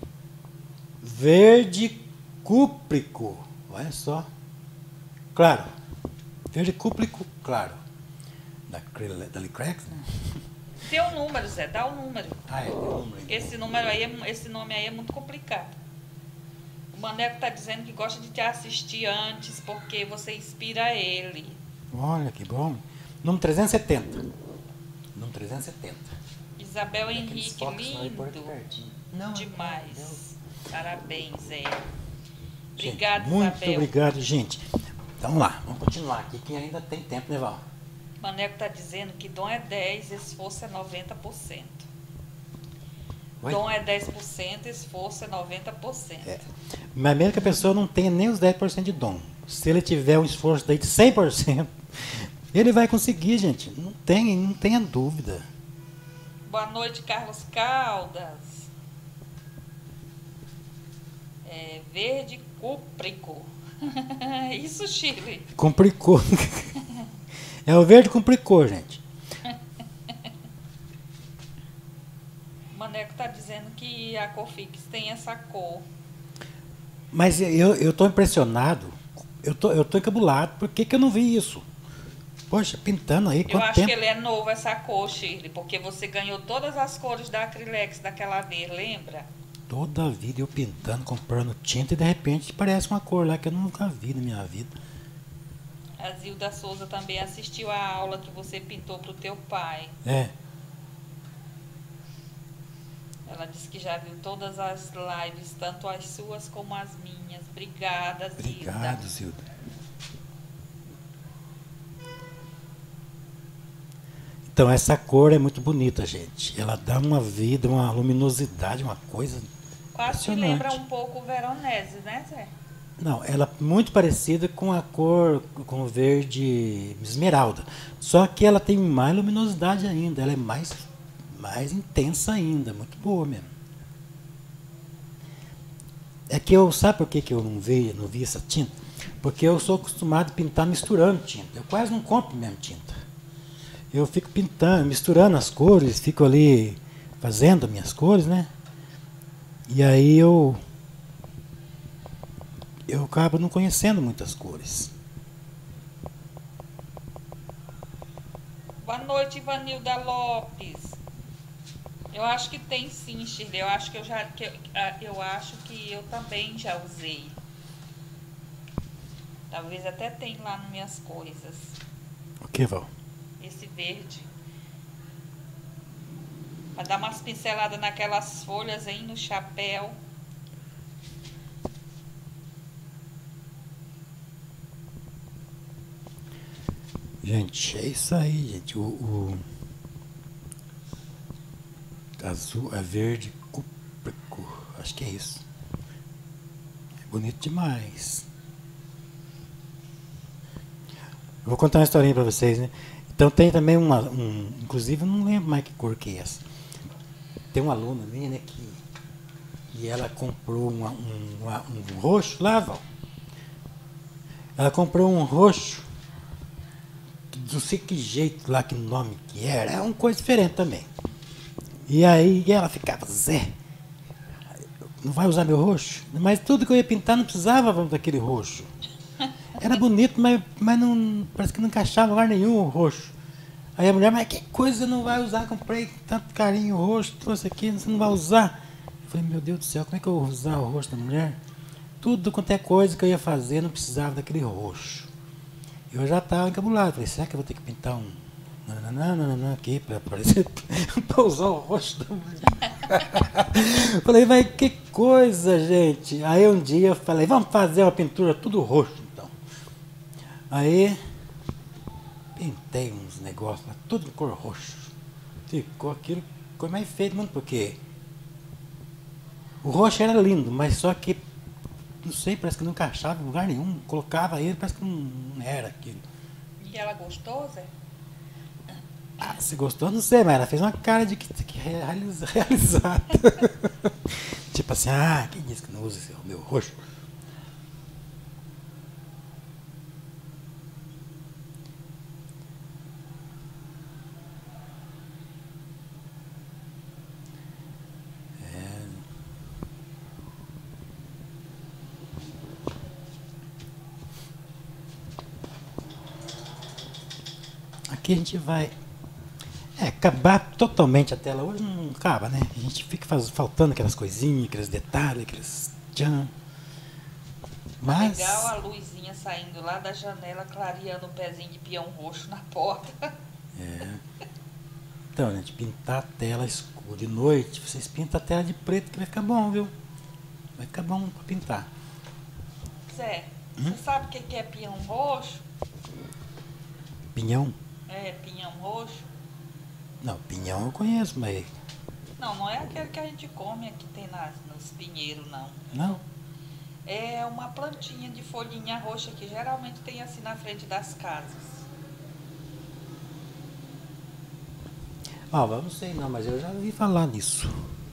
Verde cúprico. Olha só. Claro. Verde cúprico, claro. Dali Cracks, né? Tem um número, Zé, dá o número. Ah, é, tem um número aí. Esse nome aí é muito complicado. O Maneco tá dizendo que gosta de te assistir antes porque você inspira ele. Olha que bom. Número 370. Número 370. Isabel Aqueles Henrique, focos são aí por aqui lindo. pertinho. Não, Demais. Deus. Parabéns, Zé. Gente, Obrigada, muito Isabel. obrigado, gente. Então vamos lá, vamos continuar aqui, que ainda tem tempo, né, Val? Maneco tá dizendo que dom é 10, esforço é 90%. Oi? Dom é 10%, esforço é 90%. É. Mas mesmo que a pessoa não tenha nem os 10% de dom, se ele tiver um esforço daí de 100%, ele vai conseguir, gente. Não tenha dúvida. Boa noite, Carlos Caldas. É, verde cúprico. Isso, Chile. Complicou. É o verde complicou, gente. O Maneco tá dizendo que a Cofix tem essa cor. Mas eu tô impressionado, eu tô encabulado, por que eu não vi isso? Poxa, pintando aí, Eu quanto acho tempo? que ele é novo essa cor, Shirley, porque você ganhou todas as cores da Acrylex daquela vez, lembra? Toda a vida eu pintando, comprando tinta e de repente parece uma cor lá que eu nunca vi na minha vida. A Zilda Souza também assistiu a aula que você pintou pro teu pai. É, Ela disse que já viu todas as lives, tanto as suas como as minhas. Obrigada, Zilda. obrigado, Zilda. Então, essa cor é muito bonita, gente. Ela dá uma vida, uma luminosidade, uma coisa Quase que impressionante. lembra um pouco o Veronese, né, Zé? Não, ela é muito parecida com a cor, com o verde esmeralda. Só que ela tem mais luminosidade ainda, ela é mais intensa ainda, muito boa mesmo. É que sabe por que eu não vi essa tinta? Porque eu sou acostumado a pintar misturando tinta. Eu quase não compro mesmo tinta. Eu fico pintando, misturando as cores, fico ali fazendo as minhas cores, né? E aí eu acabo não conhecendo muitas cores. Boa noite, Ivanilda Lopes. Eu acho que tem sim, Shirley. Eu acho que eu também já usei. Talvez até tem lá nas minhas coisas. O que, Val? Esse verde. Pra dar umas pinceladas naquelas folhas aí no chapéu. Gente, é isso aí, gente. O azul é verde cúprico. Acho que é isso. É bonito demais. Eu vou contar uma historinha pra vocês, né? Então tem também inclusive eu não lembro mais que cor que é essa. Tem uma aluna minha, né, que E ela comprou um roxo lá, Val. Ela comprou um roxo, não sei que jeito lá, que nome que era. É uma coisa diferente também. E aí ela ficava, Zé, não vai usar meu roxo? Mas tudo que eu ia pintar não precisava daquele roxo. Era bonito, mas não, parece que não encaixava em lugar nenhum o roxo. Aí a mulher, mas que coisa não vai usar? Comprei com tanto carinho o roxo, trouxe aqui, você não vai usar. Eu falei, meu Deus do céu, como é que eu vou usar o roxo da mulher? Tudo quanto é coisa que eu ia fazer não precisava daquele roxo. Eu já estava encabulado. Falei, será que eu vou ter que pintar um nananana aqui para aparecer, para usar o rosto da mulher? Falei, mas que coisa, gente. Aí um dia eu falei, vamos fazer uma pintura tudo roxo, então. Aí pintei uns negócios lá, tudo em cor roxo. Ficou aquilo, ficou mais feio, mano, porque o roxo era lindo, mas só que, não sei, parece que não encaixava em lugar nenhum. Colocava ele, parece que não era aquilo. E ela gostou, Zé? Ah, se gostou, não sei, mas ela fez uma cara de que realizada. Tipo assim, quem disse que não usa esse meu roxo? Aqui a gente vai acabar totalmente a tela. Hoje não acaba, né? A gente fica faltando aquelas coisinhas, aqueles detalhes, aqueles tchan. Mas legal a luzinha saindo lá da janela, clareando o pezinho de peão roxo na porta. Então, gente, pintar a tela escura de noite, vocês pintam a tela de preto que vai ficar bom, viu? Vai ficar bom para pintar. Zé, você sabe o que é peão roxo? Pinhão? É, pinhão roxo. Não, pinhão eu conheço, mas... Não é aquele que a gente come aqui tem nos pinheiros, não. Não? É uma plantinha de folhinha roxa que geralmente tem assim na frente das casas. Eu não sei não, mas eu já ouvi falar nisso.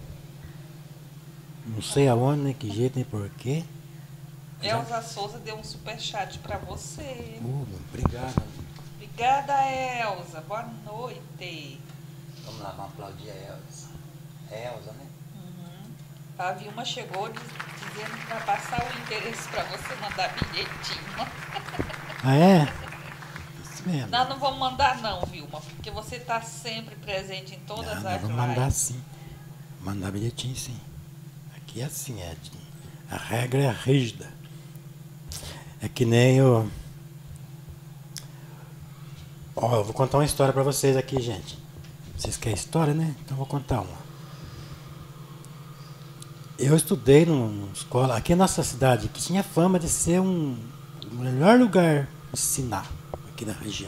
Não sei aonde, nem que jeito, nem porquê. Elza Souza deu um superchat pra você. Obrigado. Obrigada, Elza. Boa noite. Vamos lá, vamos aplaudir a Elza. É Elza, né? A Vilma chegou dizendo que vai passar o endereço para você mandar bilhetinho. Ah, é? Isso mesmo. Nós não vamos mandar não, Vilma, porque você está sempre presente em todas as lives. Vamos mandar sim. Mandar bilhetinho sim. Aqui é assim, a regra é rígida. É que nem eu vou contar uma história para vocês aqui, gente. Vocês querem história, né? Então eu vou contar uma. Eu estudei numa escola, aqui na nossa cidade, que tinha fama de ser o melhor lugar de ensinar aqui na região.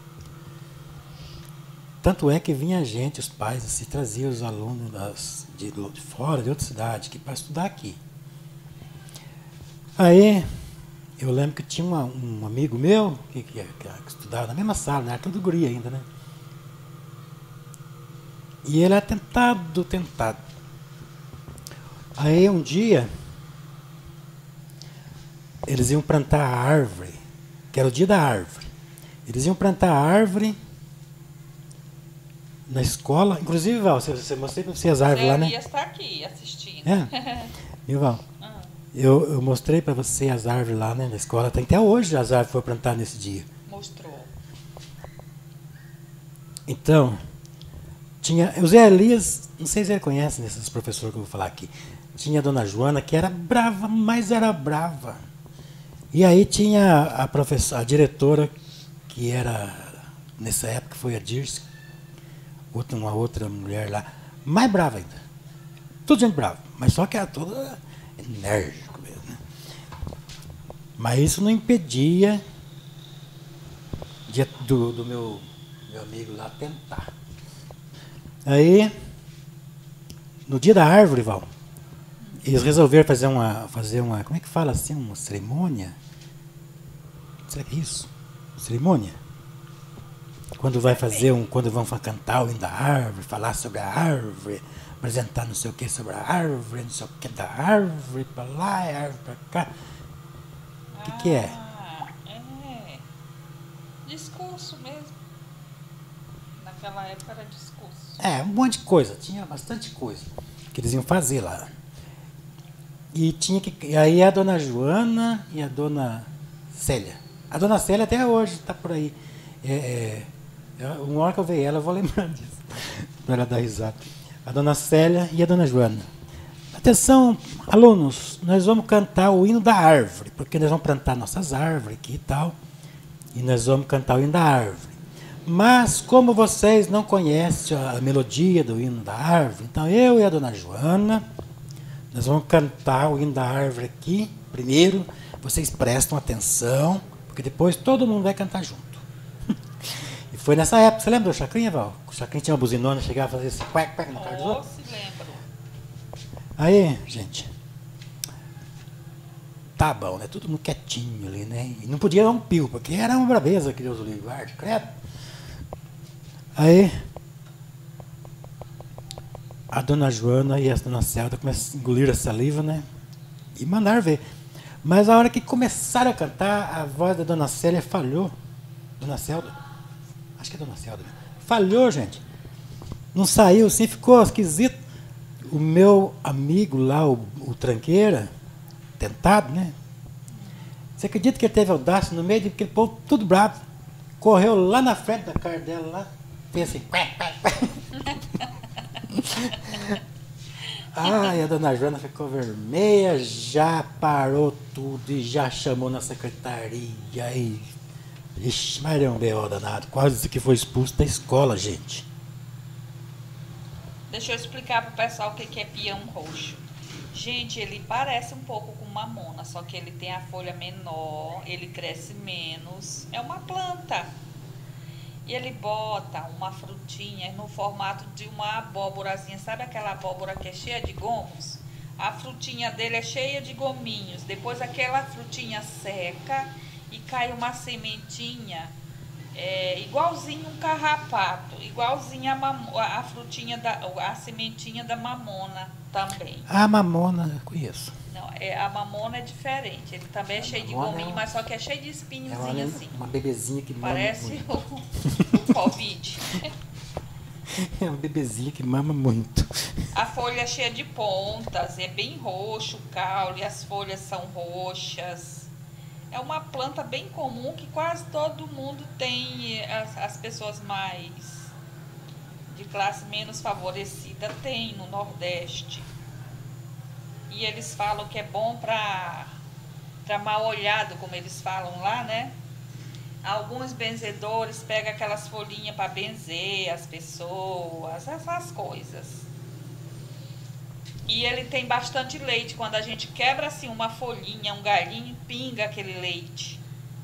Tanto é que vinha gente, os pais, assim, traziam os alunos de fora, de outra cidade, para estudar aqui. Aí, eu lembro que tinha um amigo meu, que estudava na mesma sala, né? Era tudo guri ainda, né? E ele era tentado. Aí um dia, eles iam plantar a árvore, que era o dia da árvore. Eles iam plantar a árvore na escola. Inclusive, Val, você mostrei para você as árvores lá, né? Eu ia estar aqui assistindo. E Val, eu mostrei para você as árvores lá, né, na escola. Tem até hoje as árvores foram plantadas nesse dia. Mostrou. Então, tinha o Zé Elias, não sei se ele conhece esses professores que eu vou falar aqui. Tinha a dona Joana, que era brava, mas era brava. E aí tinha a diretora, que era, nessa época foi a Dirce, uma outra mulher lá, mais brava ainda. Tudo gente brava, mas só que era toda enérgico mesmo, né? Mas isso não impedia do meu amigo lá tentar. Aí, no dia da árvore, Val, eles resolveram fazer uma, como é que fala assim, uma cerimônia? Será que é isso? Cerimônia? Quando vão cantar o hino da árvore, falar sobre a árvore, apresentar não sei o que sobre a árvore, não sei o que da árvore, para lá, árvore para cá. O que é? É. Discurso mesmo. Naquela época era discurso. Um monte de coisa, tinha bastante coisa que eles iam fazer lá. E aí a dona Joana e a dona Célia. A dona Célia até hoje está por aí. Uma hora que eu ver ela, eu vou lembrar disso. Para ela dar risada. A dona Célia e a dona Joana. Atenção, alunos, nós vamos cantar o hino da árvore, porque nós vamos plantar nossas árvores aqui e tal. E nós vamos cantar o hino da árvore. Mas, como vocês não conhecem a melodia do hino da árvore, então eu e a dona Joana, nós vamos cantar o hino da árvore aqui, primeiro, vocês prestam atenção, porque depois todo mundo vai cantar junto. E foi nessa época, você lembra do Chacrinha, Val? O Chacrinha tinha uma buzinona, chegava a fazer esse quack, quack na cara dos outros. Se lembro. Aí, gente, tá bom, né? Todo mundo quietinho ali, né? E não podia dar um pio, porque era uma brabeza que Deus o livre guarde, credo. Aí, a dona Joana e a dona Celda começaram a engolir a saliva, né? E mandaram ver. Mas a hora que começaram a cantar, a voz da dona Célia falhou. Dona Celda? Acho que é dona Celda. Falhou, gente. Não saiu assim, ficou esquisito. O meu amigo lá, o Tranqueira, tentado, né? Você acredita que ele teve audácia no meio daquele povo tudo bravo? Correu lá na frente da cara dela lá, fez assim. Ai, a dona Joana ficou vermelha, já parou tudo e já chamou na secretaria e... Ixi, mas é um B.O. danado, quase que foi expulso da escola, gente. Deixa eu explicar pro pessoal o que é peão roxo. Gente, ele parece um pouco com mamona, só que ele tem a folha menor, ele cresce menos. É uma planta. E ele bota uma frutinha no formato de uma abóborazinha. Sabe aquela abóbora que é cheia de gomos? A frutinha dele é cheia de gominhos. Depois aquela frutinha seca e cai uma sementinha, igualzinho um carrapato, igualzinho a frutinha, a sementinha da mamona também. A mamona, eu conheço. Não, a mamona é diferente. Ele também é cheio de gominho, mas só que é cheio de espinhozinho assim. Uma bebezinha que mama parece muito. o Covid. É uma bebezinha que mama muito. A folha é cheia de pontas, é bem roxo o caule, as folhas são roxas. É uma planta bem comum que quase todo mundo tem, as pessoas mais de classe menos favorecida tem no Nordeste. E eles falam que é bom para mal olhado, como eles falam lá, né? Alguns benzedores pegam aquelas folhinhas para benzer as pessoas, essas coisas. E ele tem bastante leite. Quando a gente quebra assim uma folhinha, um galhinho, pinga aquele leite.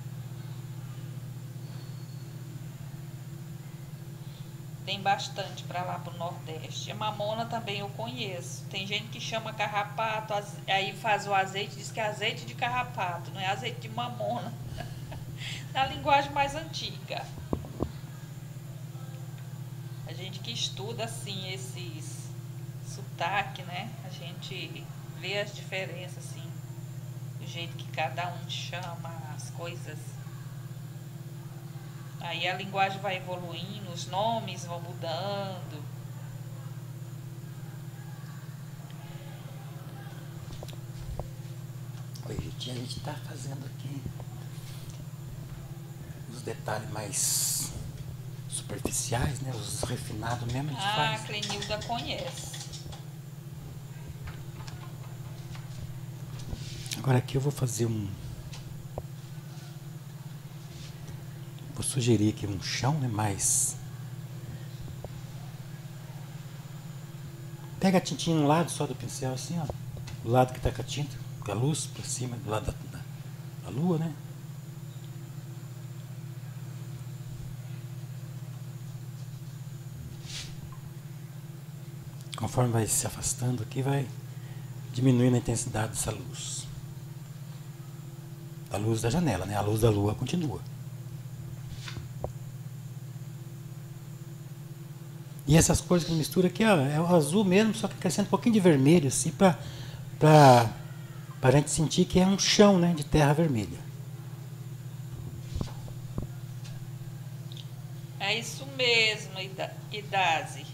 Tem bastante para lá pro Nordeste. A mamona também eu conheço. Tem gente que chama carrapato, aí faz o azeite, diz que é azeite de carrapato, não é azeite de mamona. Na linguagem mais antiga. A gente que estuda assim esses sotaque, né? A gente vê as diferenças assim, do jeito que cada um chama as coisas. Aí a linguagem vai evoluindo, os nomes vão mudando. Hoje em dia a gente está fazendo aqui os detalhes mais superficiais, né? Os refinados mesmo a gente faz. A Clenilda conhece. Agora aqui eu vou fazer vou sugerir aqui um chão, né, mais... Pega a tintinha no lado só do pincel, assim, ó. Do lado que tá com a tinta, com a luz pra cima, do lado da lua, né? Conforme vai se afastando aqui, vai diminuindo a intensidade dessa luz. A luz da janela, né? A luz da lua continua. E essas cores que mistura aqui, ó, é o azul mesmo, só que acrescenta um pouquinho de vermelho, assim, para a gente sentir que é um chão, né, de terra vermelha. É isso mesmo, Idazi.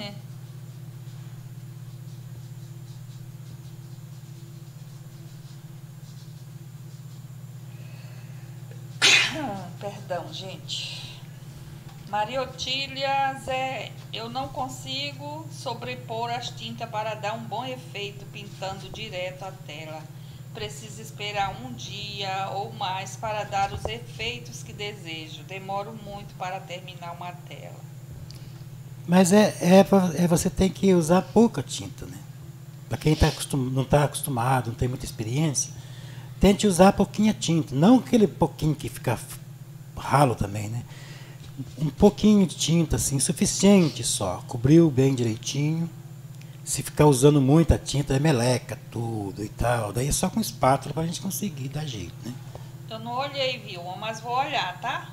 Perdão, gente. Maria Otília, Zé, eu não consigo sobrepor as tintas para dar um bom efeito pintando direto a tela. Preciso esperar um dia ou mais para dar os efeitos que desejo. Demoro muito para terminar uma tela. Mas você tem que usar pouca tinta, né? Para quem não está acostumado, não tem muita experiência, tente usar pouquinha tinta. Não aquele pouquinho que fica ralo também, né? Um pouquinho de tinta, assim, suficiente só. Cobriu bem direitinho. Se ficar usando muita tinta, é meleca tudo e tal. Daí é só com espátula para a gente conseguir dar jeito, né? Eu não olhei, viu? Mas vou olhar, tá?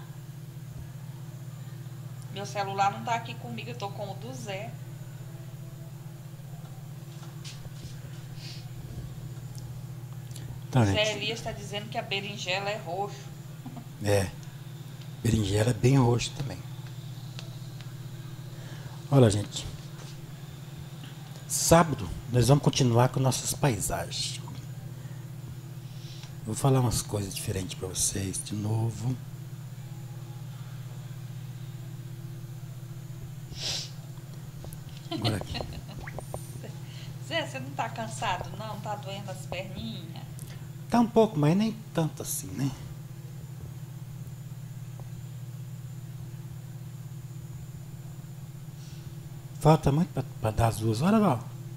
Meu celular não tá aqui comigo, eu tô com o do Zé. Então, Zé gente, Elias está dizendo que a berinjela é roxo. é, berinjela é bem roxo também. Olha, gente, sábado nós vamos continuar com nossas paisagens. Vou falar umas coisas diferentes para vocês de novo. Agora aqui. Zé, você não tá cansado, não? Tá doendo as perninhas? Tá um pouco, mas nem tanto assim, né? Falta muito para dar as 2 horas, Val?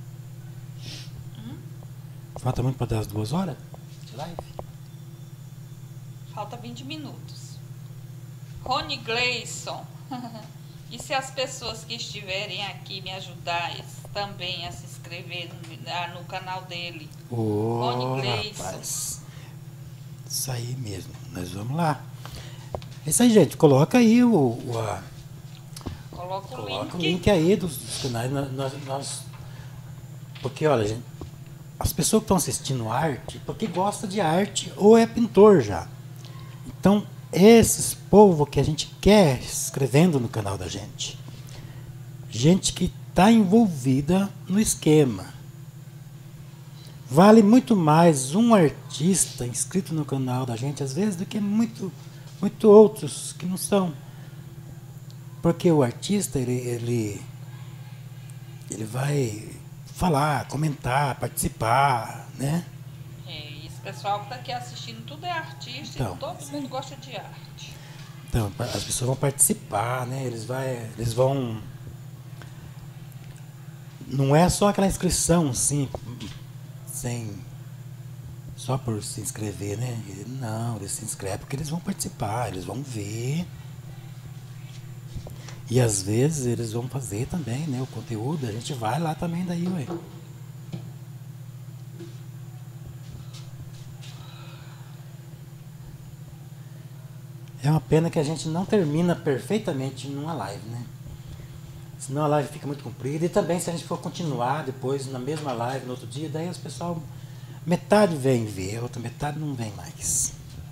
Falta muito para dar as 2 horas de live? Falta 20 minutos. Rony Gleison. E se as pessoas que estiverem aqui me ajudarem também a se inscrever no canal dele? Rony Gleison. Rapaz. Isso aí mesmo. Nós vamos lá. É isso aí, gente. Coloca aí Coloca o link aí dos canais. Porque, olha, gente, as pessoas que estão assistindo arte, porque gosta de arte ou é pintor já. Então, esses povo que a gente quer escrevendo no canal da gente. Gente que está envolvida no esquema. Vale muito mais um artista inscrito no canal da gente, às vezes, do que muito outros que não são. Porque o artista, ele vai falar, comentar, participar, né? E esse pessoal que está aqui assistindo, tudo é artista, Então, e todo mundo gosta de arte. Então, as pessoas vão participar, né? Eles vão... Não é só aquela inscrição, assim, só por se inscrever, né? Não, eles se inscrevem porque eles vão participar, eles vão ver. E às vezes eles vão fazer também, né? O conteúdo, a gente vai lá também daí, ué. É uma pena que a gente não termina perfeitamente numa live, né? Senão a live fica muito comprida. E também se a gente for continuar depois na mesma live no outro dia, daí os pessoal, metade vem ver, a outra metade não vem mais.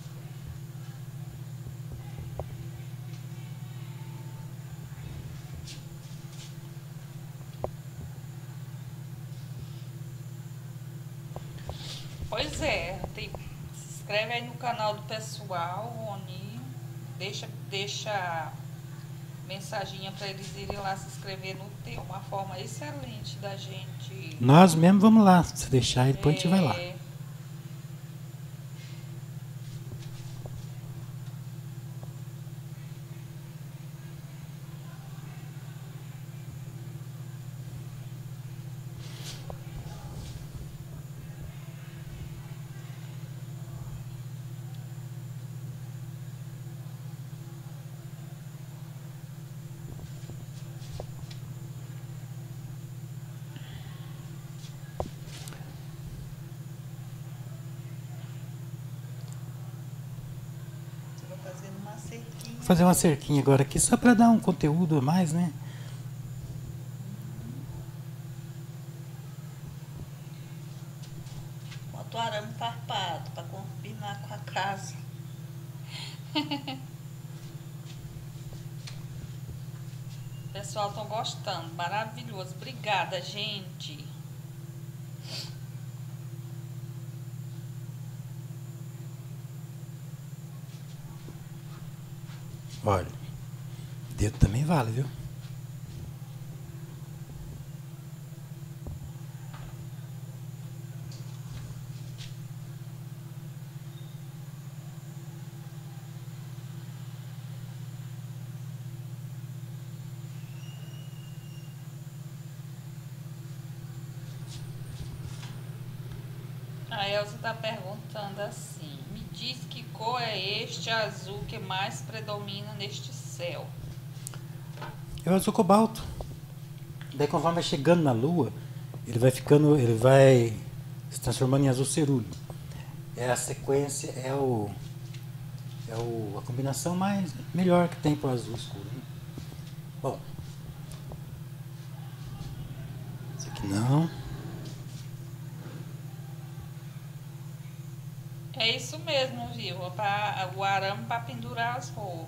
Pois é, se inscreve aí no canal do pessoal, Rony. Deixa mensaginha para eles irem lá se inscrever no teu. Uma forma excelente da gente. Nós mesmo vamos lá, se deixar e depois a gente vai lá. Vou fazer uma cerquinha agora aqui, só para dar um conteúdo a mais, né? Bota o arame farpado para combinar com a casa. O pessoal estão gostando. Maravilhoso. Obrigada, gente. Olha, dedo também vale, viu? A Elza está perguntando assim: me diz que cor é este azul que mais predomina neste céu? É o azul cobalto. Daí conforme vai chegando na Lua, ele vai se transformando em azul cerúleo. É a sequência, a combinação melhor que tem para o azul escuro. Né? Bom, esse aqui não. É isso mesmo, viu? O arame para pendurar as roupas.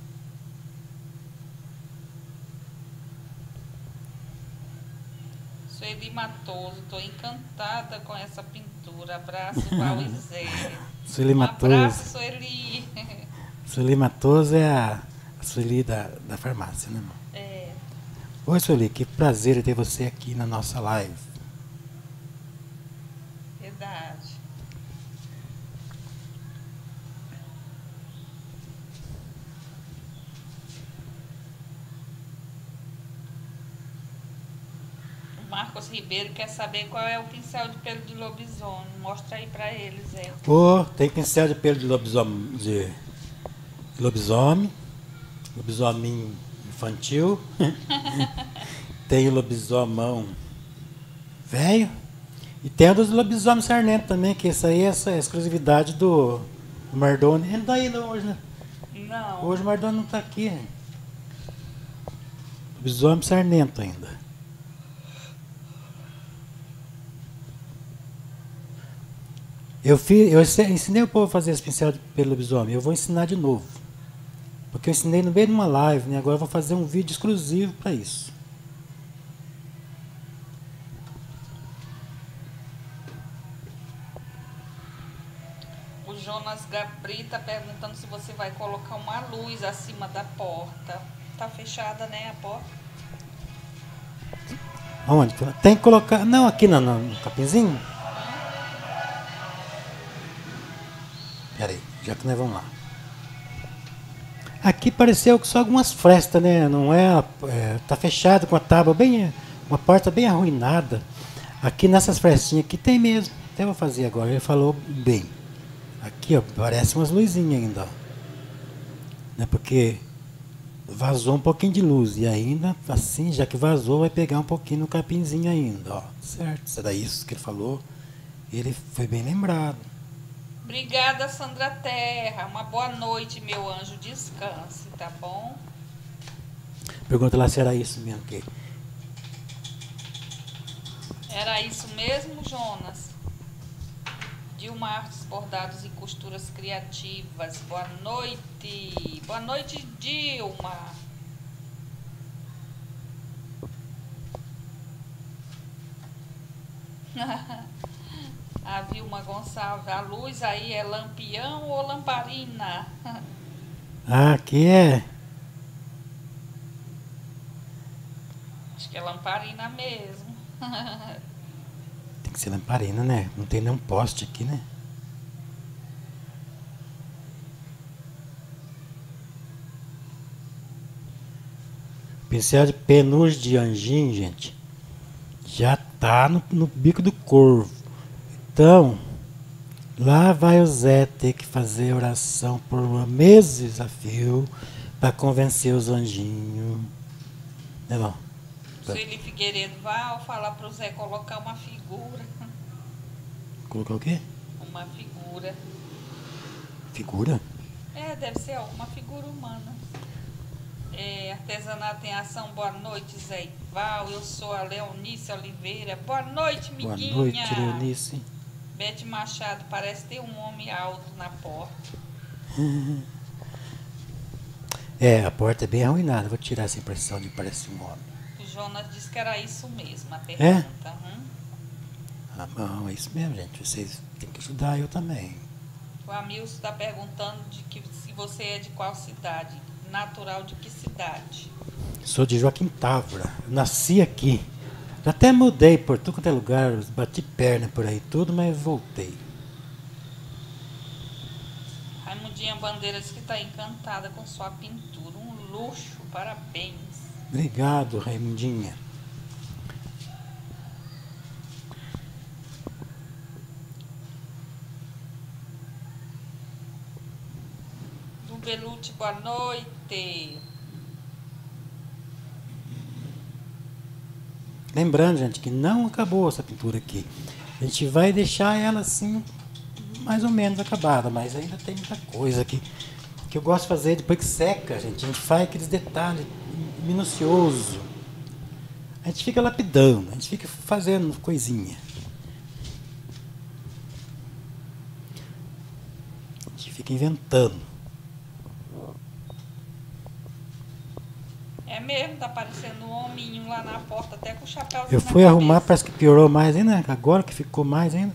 Sueli Matoso, estou encantada com essa pintura. Abraço, Pauizé. Sueli Matoso. Abraço, Sueli. Sueli Matoso é a Sueli da farmácia, né, irmão? É. Oi, Sueli, que prazer ter você aqui na nossa live. Verdade. Marcos Ribeiro quer saber qual é o pincel de pelo de lobisomem. Mostra aí pra eles, Zé. Tem pincel de pelo de lobisomem, lobisomem infantil, tem o lobisomão velho, e tem o dos lobisomem sarnento também, que essa aí é a exclusividade do Mardoni. Ele não tá aí não hoje, né? Não. Hoje o Mardoni não tá aqui. Lobisomem sarnento ainda. Eu ensinei o povo a fazer esse pincel de pelo lobisomem. Eu vou ensinar de novo. Porque eu ensinei no meio de uma live, né? Agora eu vou fazer um vídeo exclusivo para isso. O Jonas Gabri tá perguntando se você vai colocar uma luz acima da porta. Tá fechada, né, a porta? Onde? Tem que colocar... Não, aqui no capinzinho. Peraí, já que nós vamos lá. Aqui pareceu que só algumas frestas, né? Não tá fechado com a tábua bem, uma porta bem arruinada. Aqui nessas frestinhas aqui tem mesmo. Até vou fazer agora. Ele falou bem. Aqui, ó, parece umas luzinhas ainda, ó. Né? Porque vazou um pouquinho de luz e ainda assim, já que vazou, vai pegar um pouquinho no capinzinho ainda, ó. Certo? Será isso que ele falou? Ele foi bem lembrado. Obrigada, Sandra Terra. Uma boa noite, meu anjo. Descanse, tá bom? Pergunta lá se era isso mesmo. Que... Era isso mesmo, Jonas? Dilma Artes, Bordados e Costuras Criativas. Boa noite. Boa noite, Dilma. A Vilma Gonçalves, a luz aí é lampião ou lamparina? Ah, aqui é. Acho que é lamparina mesmo. Tem que ser lamparina, né? Não tem nenhum poste aqui, né? Pincel de penugem de anjinho, gente, já tá no bico do corvo. Então, lá vai o Zé ter que fazer oração por meses a fio para convencer os anjinhos. Né, bom? Sueli Figueiredo, vai falar para o Zé colocar uma figura. Colocar o quê? Uma figura. Figura? É, deve ser alguma figura humana. Artesanato em Ação, boa noite, Zé Ival. Eu sou a Leonice Oliveira. Boa noite, Boa miguinha. noite, Leonice. Bete Machado, parece ter um homem alto na porta. É, a porta é bem arruinada. Vou tirar essa impressão de parecer um homem. O Jonas disse que era isso mesmo, a É? pergunta. Ah, não, é isso mesmo, gente. Vocês têm que ajudar eu também. O Amilson está perguntando se você é de qual cidade. Natural de que cidade? Sou de Joaquim Távora. Eu nasci aqui. Já até mudei por tudo quanto é lugar. Bati perna por aí tudo, mas voltei. Raimundinha Bandeira diz que está encantada com sua pintura. Um luxo, parabéns. Obrigado, Raimundinha. Do Belucci, boa noite. Lembrando, gente, que não acabou essa pintura aqui. A gente vai deixar ela assim, mais ou menos acabada, mas ainda tem muita coisa aqui que eu gosto de fazer depois que seca, gente. A gente faz aqueles detalhes minuciosos. A gente fica lapidando, a gente fica fazendo coisinha. A gente fica inventando. É mesmo, tá parecendo um hominho lá na porta, até com o chapéuzinho Eu na fui arrumar, cabeça. parece que piorou mais ainda, agora que ficou mais ainda.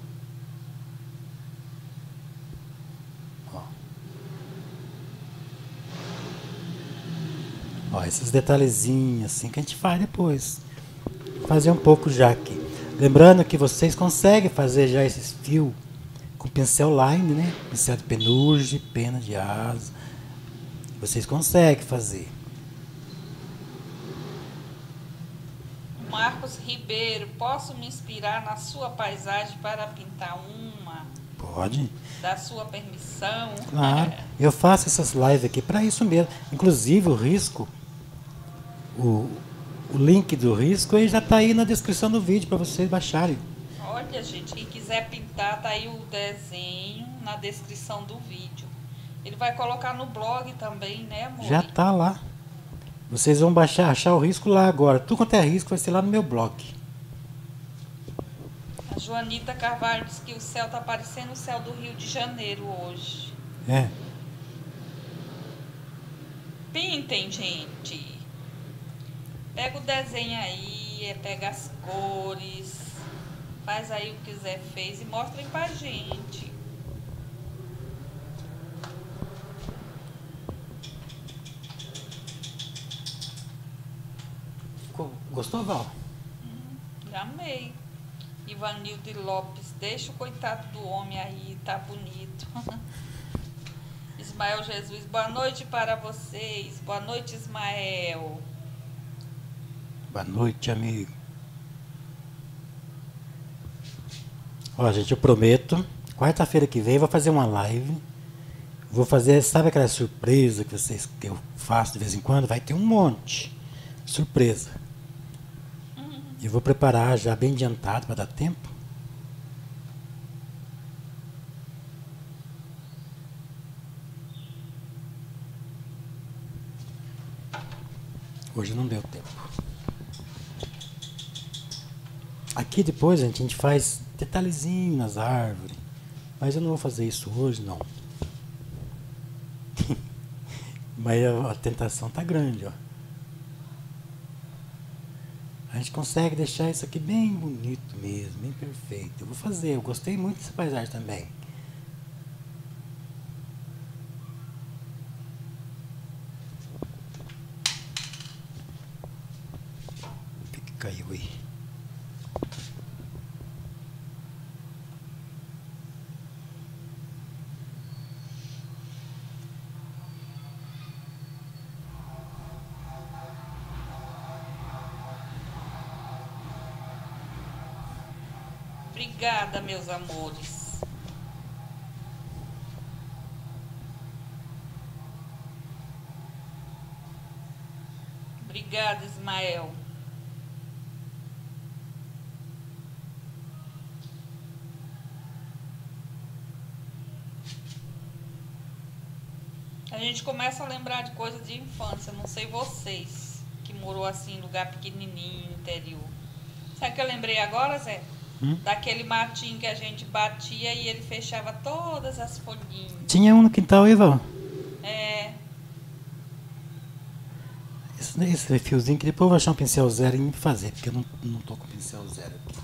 Ó, esses detalhezinhos assim que a gente faz depois. Vou fazer um pouco já aqui. Lembrando que vocês conseguem fazer já esses fios com pincel line, né? Pincel de penugem, pena de asa. Vocês conseguem fazer. Marcos Ribeiro, posso me inspirar na sua paisagem para pintar uma? Pode? Da sua permissão? Claro. Eu faço essas lives aqui para isso mesmo. Inclusive o risco, o link do risco ele já está aí na descrição do vídeo para vocês baixarem. Olha, gente, quem quiser pintar, tá aí o desenho na descrição do vídeo. Ele vai colocar no blog também, né, amor? Já tá lá. Vocês vão baixar, achar o risco lá agora. Tudo quanto é risco vai ser lá no meu blog. A Joanita Carvalho diz que o céu tá parecendo o céu do Rio de Janeiro hoje. É. Pintem, gente. Pega o desenho aí, pega as cores, faz aí o que quiser fez e mostrem pra gente. Gostou, Val? Já amei. Ivanilde Lopes, deixa o coitado do homem aí, tá bonito. Ismael Jesus, boa noite para vocês. Boa noite, Ismael. Boa noite, amigo. Ó, gente, eu prometo, quarta-feira que vem eu vou fazer uma live. Vou fazer, sabe aquela surpresa que eu faço de vez em quando? Vai ter um monte. Surpresa. Eu vou preparar já bem adiantado para dar tempo. Hoje não deu tempo. Aqui depois a gente faz detalhezinho nas árvores. Mas eu não vou fazer isso hoje, não. Mas a tentação tá grande, ó. A gente consegue deixar isso aqui bem bonito mesmo, bem perfeito. Eu vou fazer, eu gostei muito dessa paisagem também. O que caiu aí? Obrigada, meus amores. Obrigada, Ismael. A gente começa a lembrar de coisas de infância, não sei vocês, que morou assim em lugar pequenininho, interior. Sabe o que eu lembrei agora, Zé? Daquele matinho que a gente batia e ele fechava todas as folhinhas. Tinha um no quintal aí, Val. É. Esse fiozinho que depois eu vou achar um pincel zero e me fazer, porque eu não tô com pincel zero aqui.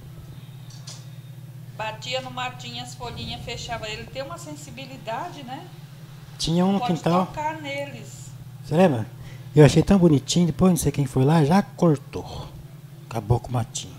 Batia no matinho, as folhinhas fechava. Ele tem uma sensibilidade, né? Tinha um no Pode quintal. tocar neles. Você lembra? Eu achei tão bonitinho, depois não sei quem foi lá, já cortou. Acabou com o matinho.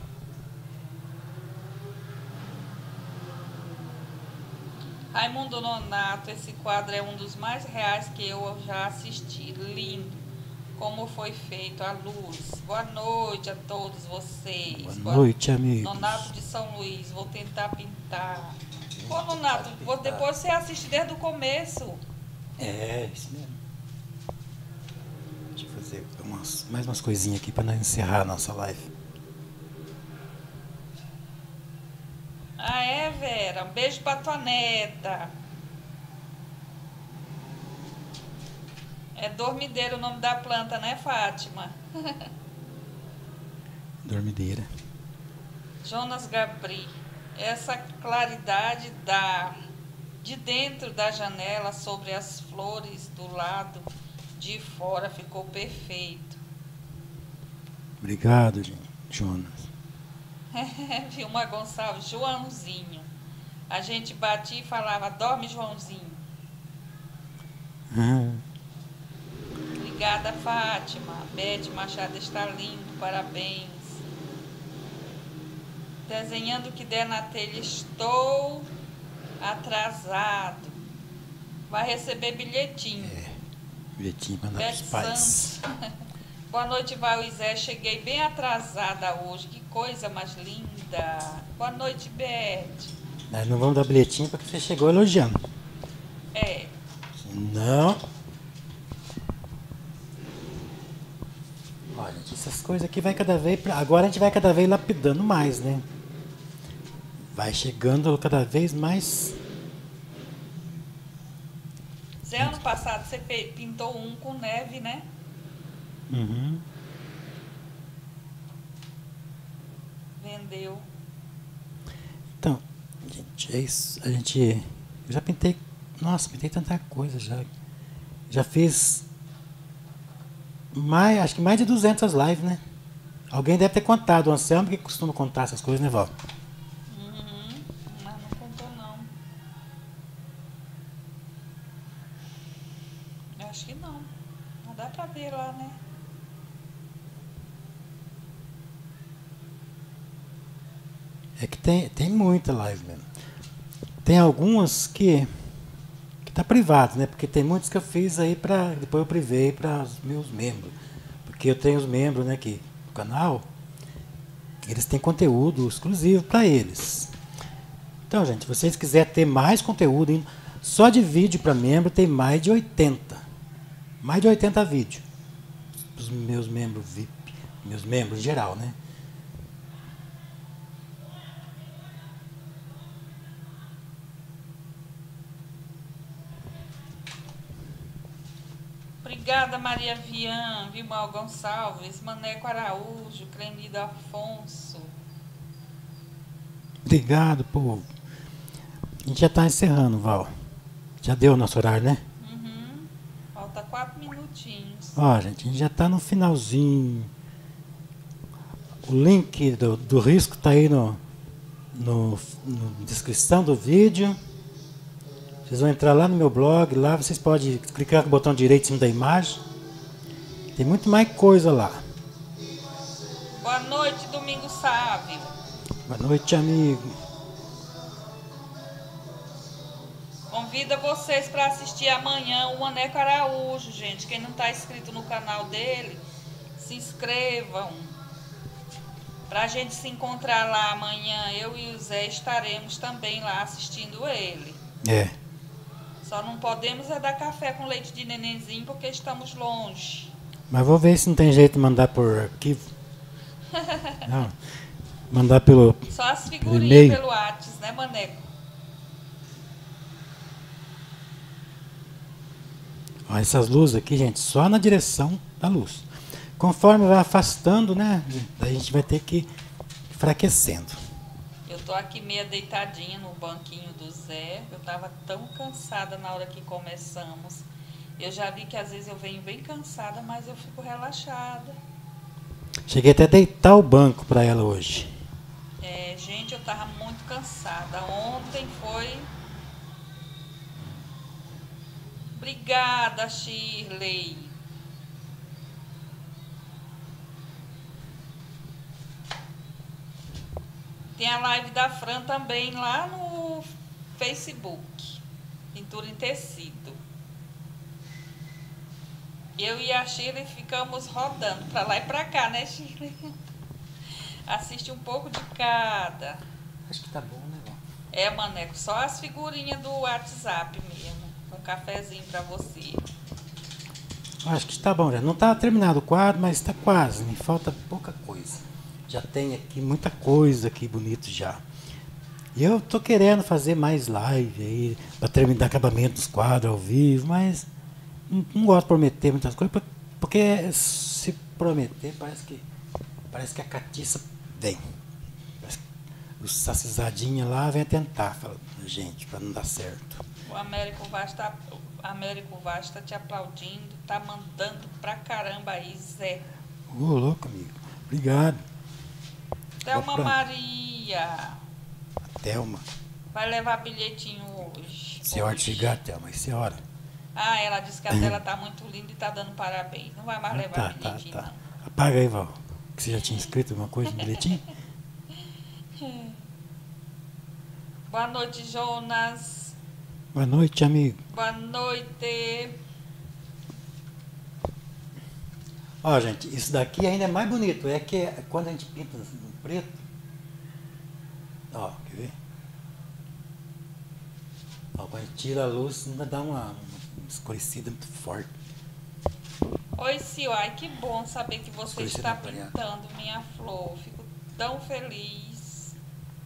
Raimundo Nonato, esse quadro é um dos mais reais que eu já assisti. Lindo. Como foi feito a luz. Boa noite a todos vocês. Boa noite, amigos. Nonato de São Luís, vou tentar pintar. Ô, Nonato, depois você assiste desde o começo. É, isso mesmo. Deixa eu fazer mais umas coisinhas aqui para nós encerrar a nossa live. Ah, é, Vera? Um beijo pra tua neta. É dormideira o nome da planta, né, Fátima? Dormideira. Jonas Gabri. Essa claridade de dentro da janela sobre as flores do lado de fora ficou perfeito. Obrigado, Jonas. Vilma Gonçalves, Joãozinho. A gente batia e falava, dorme, Joãozinho. Obrigada, Fátima. Bete Machado está lindo, parabéns. Desenhando o que der na telha, estou atrasado. Vai receber bilhetinho. Bilhetinho para Bete os pais. Santos. Boa noite, Valizé. Cheguei bem atrasada hoje. Que coisa mais linda. Boa noite, Bete. Nós não vamos dar bilhetinho porque você chegou elogiando. É. Não. Olha, essas coisas aqui vai cada vez... Agora a gente vai cada vez lapidando mais, né? Vai chegando cada vez mais... Zé, ano passado você pintou um com neve, né? Uhum. Vendeu. Então, gente, é isso. A gente... Eu já pintei... Nossa, pintei tanta coisa já. Já fiz... acho que mais de 200 lives, né? Alguém deve ter contado. O Anselmo que costuma contar essas coisas, né, Val? Mas não contou, não. Eu acho que não. Mas dá pra ver lá, né? É que tem muita live mesmo. Tem algumas que tá privado, né? Porque tem muitos que eu fiz aí para depois eu privei para os meus membros. Porque eu tenho os membros, né, aqui do canal. Eles têm conteúdo exclusivo para eles. Então, gente, se vocês quiserem ter mais conteúdo, só de vídeo para membro tem mais de 80. Mais de 80 vídeos. Os meus membros VIP, meus membros em geral, né? Obrigada, Maria Vian, Vilmar Gonçalves, Maneco Araújo, Crenido Afonso. Obrigado, povo. A gente já está encerrando, Val. Já deu o nosso horário, né? Falta 4 minutinhos. Ó, gente, a gente já está no finalzinho. O link do risco está aí no descrição do vídeo. Vocês vão entrar lá no meu blog, lá vocês podem clicar com o botão direito em cima da imagem. Tem muito mais coisa lá. Boa noite, Domingo Sábio. Boa noite, amigo. Convida vocês para assistir amanhã o Maneco Araújo, gente. Quem não está inscrito no canal dele, se inscrevam. Para a gente se encontrar lá amanhã, eu e o Zé estaremos também lá assistindo ele. É. Só não podemos dar café com leite de nenenzinho porque estamos longe. Mas vou ver se não tem jeito de mandar por arquivo. Não. Mandar pelo Só as e-mail. figurinhas pelo WhatsApp, né, Maneco? Ó, essas luzes aqui, gente, só na direção da luz. Conforme vai afastando, né, a gente vai ter que ir enfraquecendo. Tô aqui meia deitadinha no banquinho do Zé. Eu tava tão cansada na hora que começamos. Eu já vi que às vezes eu venho bem cansada, mas eu fico relaxada. Cheguei até a deitar o banco para ela hoje. Gente, eu tava muito cansada. Ontem foi... Obrigada, Shirley. Tem a live da Fran também lá no Facebook. Pintura em tecido. Eu e a Shirley ficamos rodando pra lá e pra cá, né, Shirley? Assiste um pouco de cada. Acho que tá bom, né, Val? Maneco, só as figurinhas do WhatsApp mesmo. Um cafezinho pra você. Acho que tá bom já. Não tá terminado o quadro, mas tá quase. Me falta pouca coisa. Já tem aqui muita coisa aqui bonito já. E eu tô querendo fazer mais live aí, pra terminar acabamento dos quadros ao vivo, mas não gosto de prometer muitas coisas, porque se prometer parece que a catiça vem. O sacisadinha lá vem tentar, fala, gente, pra não dar certo. O Américo Vaz tá te aplaudindo, tá mandando pra caramba aí, Zé. Ô, louco, amigo. Obrigado. Thelma Maria. A Thelma. Vai levar bilhetinho hoje. Se a hora de chegar, Thelma, isso é hora. Ah, ela disse que a tela tá muito linda e tá dando parabéns. Não vai mais levar bilhetinho, tá. não. Apaga aí, Val. Que você já tinha escrito alguma coisa no bilhetinho? Boa noite, Jonas. Boa noite, amigo. Boa noite. Ó, gente, isso daqui ainda é mais bonito. É que quando a gente pinta no preto. Ó, quer ver? Ó, quando a gente tira a luz, ainda dá uma escurecida muito forte. Oi, Sil. Ai, que bom saber que você Escurecida está não, Mariana. pintando minha flor. Fico tão feliz.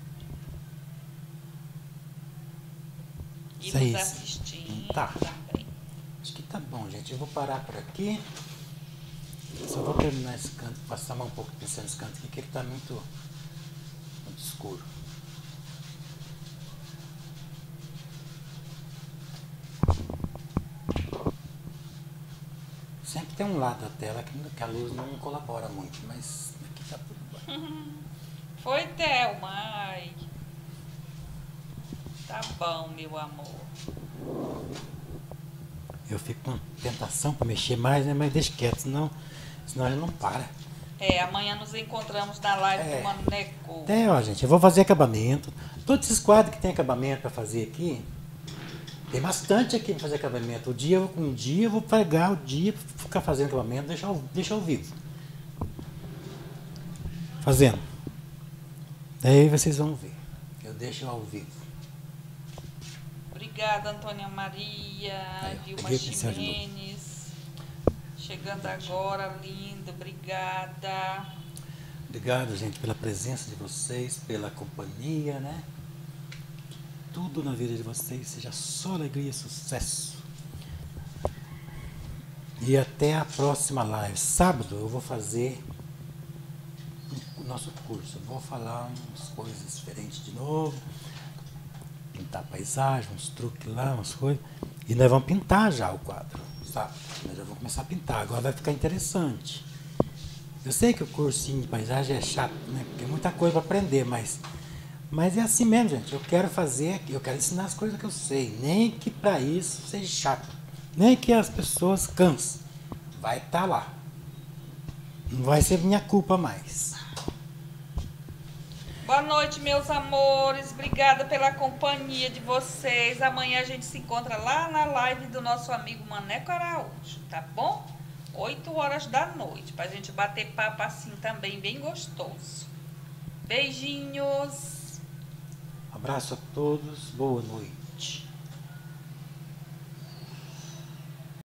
E Isso aí, nos assistindo tá. também. Acho que tá bom, gente. Eu vou parar por aqui. Só vou terminar esse canto, passar mais um pouco de pincel nesse canto aqui, que ele tá muito escuro. Sempre tem um lado da tela que a luz não colabora muito, mas aqui tá tudo bem. Foi, Thelma. Ai. Tá bom, meu amor. Eu fico com tentação para mexer mais, né? Mas deixa quieto, senão ele não para. Amanhã nos encontramos na live do Maneco. Ó, gente, eu vou fazer acabamento. Todos esses quadros que tem acabamento para fazer aqui, tem bastante aqui para fazer acabamento. Um dia eu vou pegar o dia para ficar fazendo acabamento, deixar ao vivo. Fazendo. Daí vocês vão ver. Eu deixo ao vivo. Obrigada, Antônia Maria, Vilma Ximenes. Chegando agora, lindo, obrigada. Obrigado, gente, pela presença de vocês, pela companhia, né? Tudo na vida de vocês seja só alegria e sucesso. E até a próxima live. Sábado eu vou fazer o nosso curso. Eu vou falar umas coisas diferentes de novo. Pintar paisagem, uns truques lá, umas coisas. E nós vamos pintar já o quadro, sabe? Nós já vamos começar a pintar. Agora vai ficar interessante. Eu sei que o cursinho de paisagem é chato, né? Porque tem muita coisa para aprender, mas é assim mesmo, gente. Eu quero fazer, eu quero ensinar as coisas que eu sei. Nem que para isso seja chato. Nem que as pessoas cansem. Vai estar lá. Não vai ser minha culpa mais. Boa noite, meus amores. Obrigada pela companhia de vocês. Amanhã a gente se encontra lá na live do nosso amigo Maneco Araújo, tá bom? 8 horas da noite, pra gente bater papo assim também, bem gostoso. Beijinhos. Abraço a todos. Boa noite.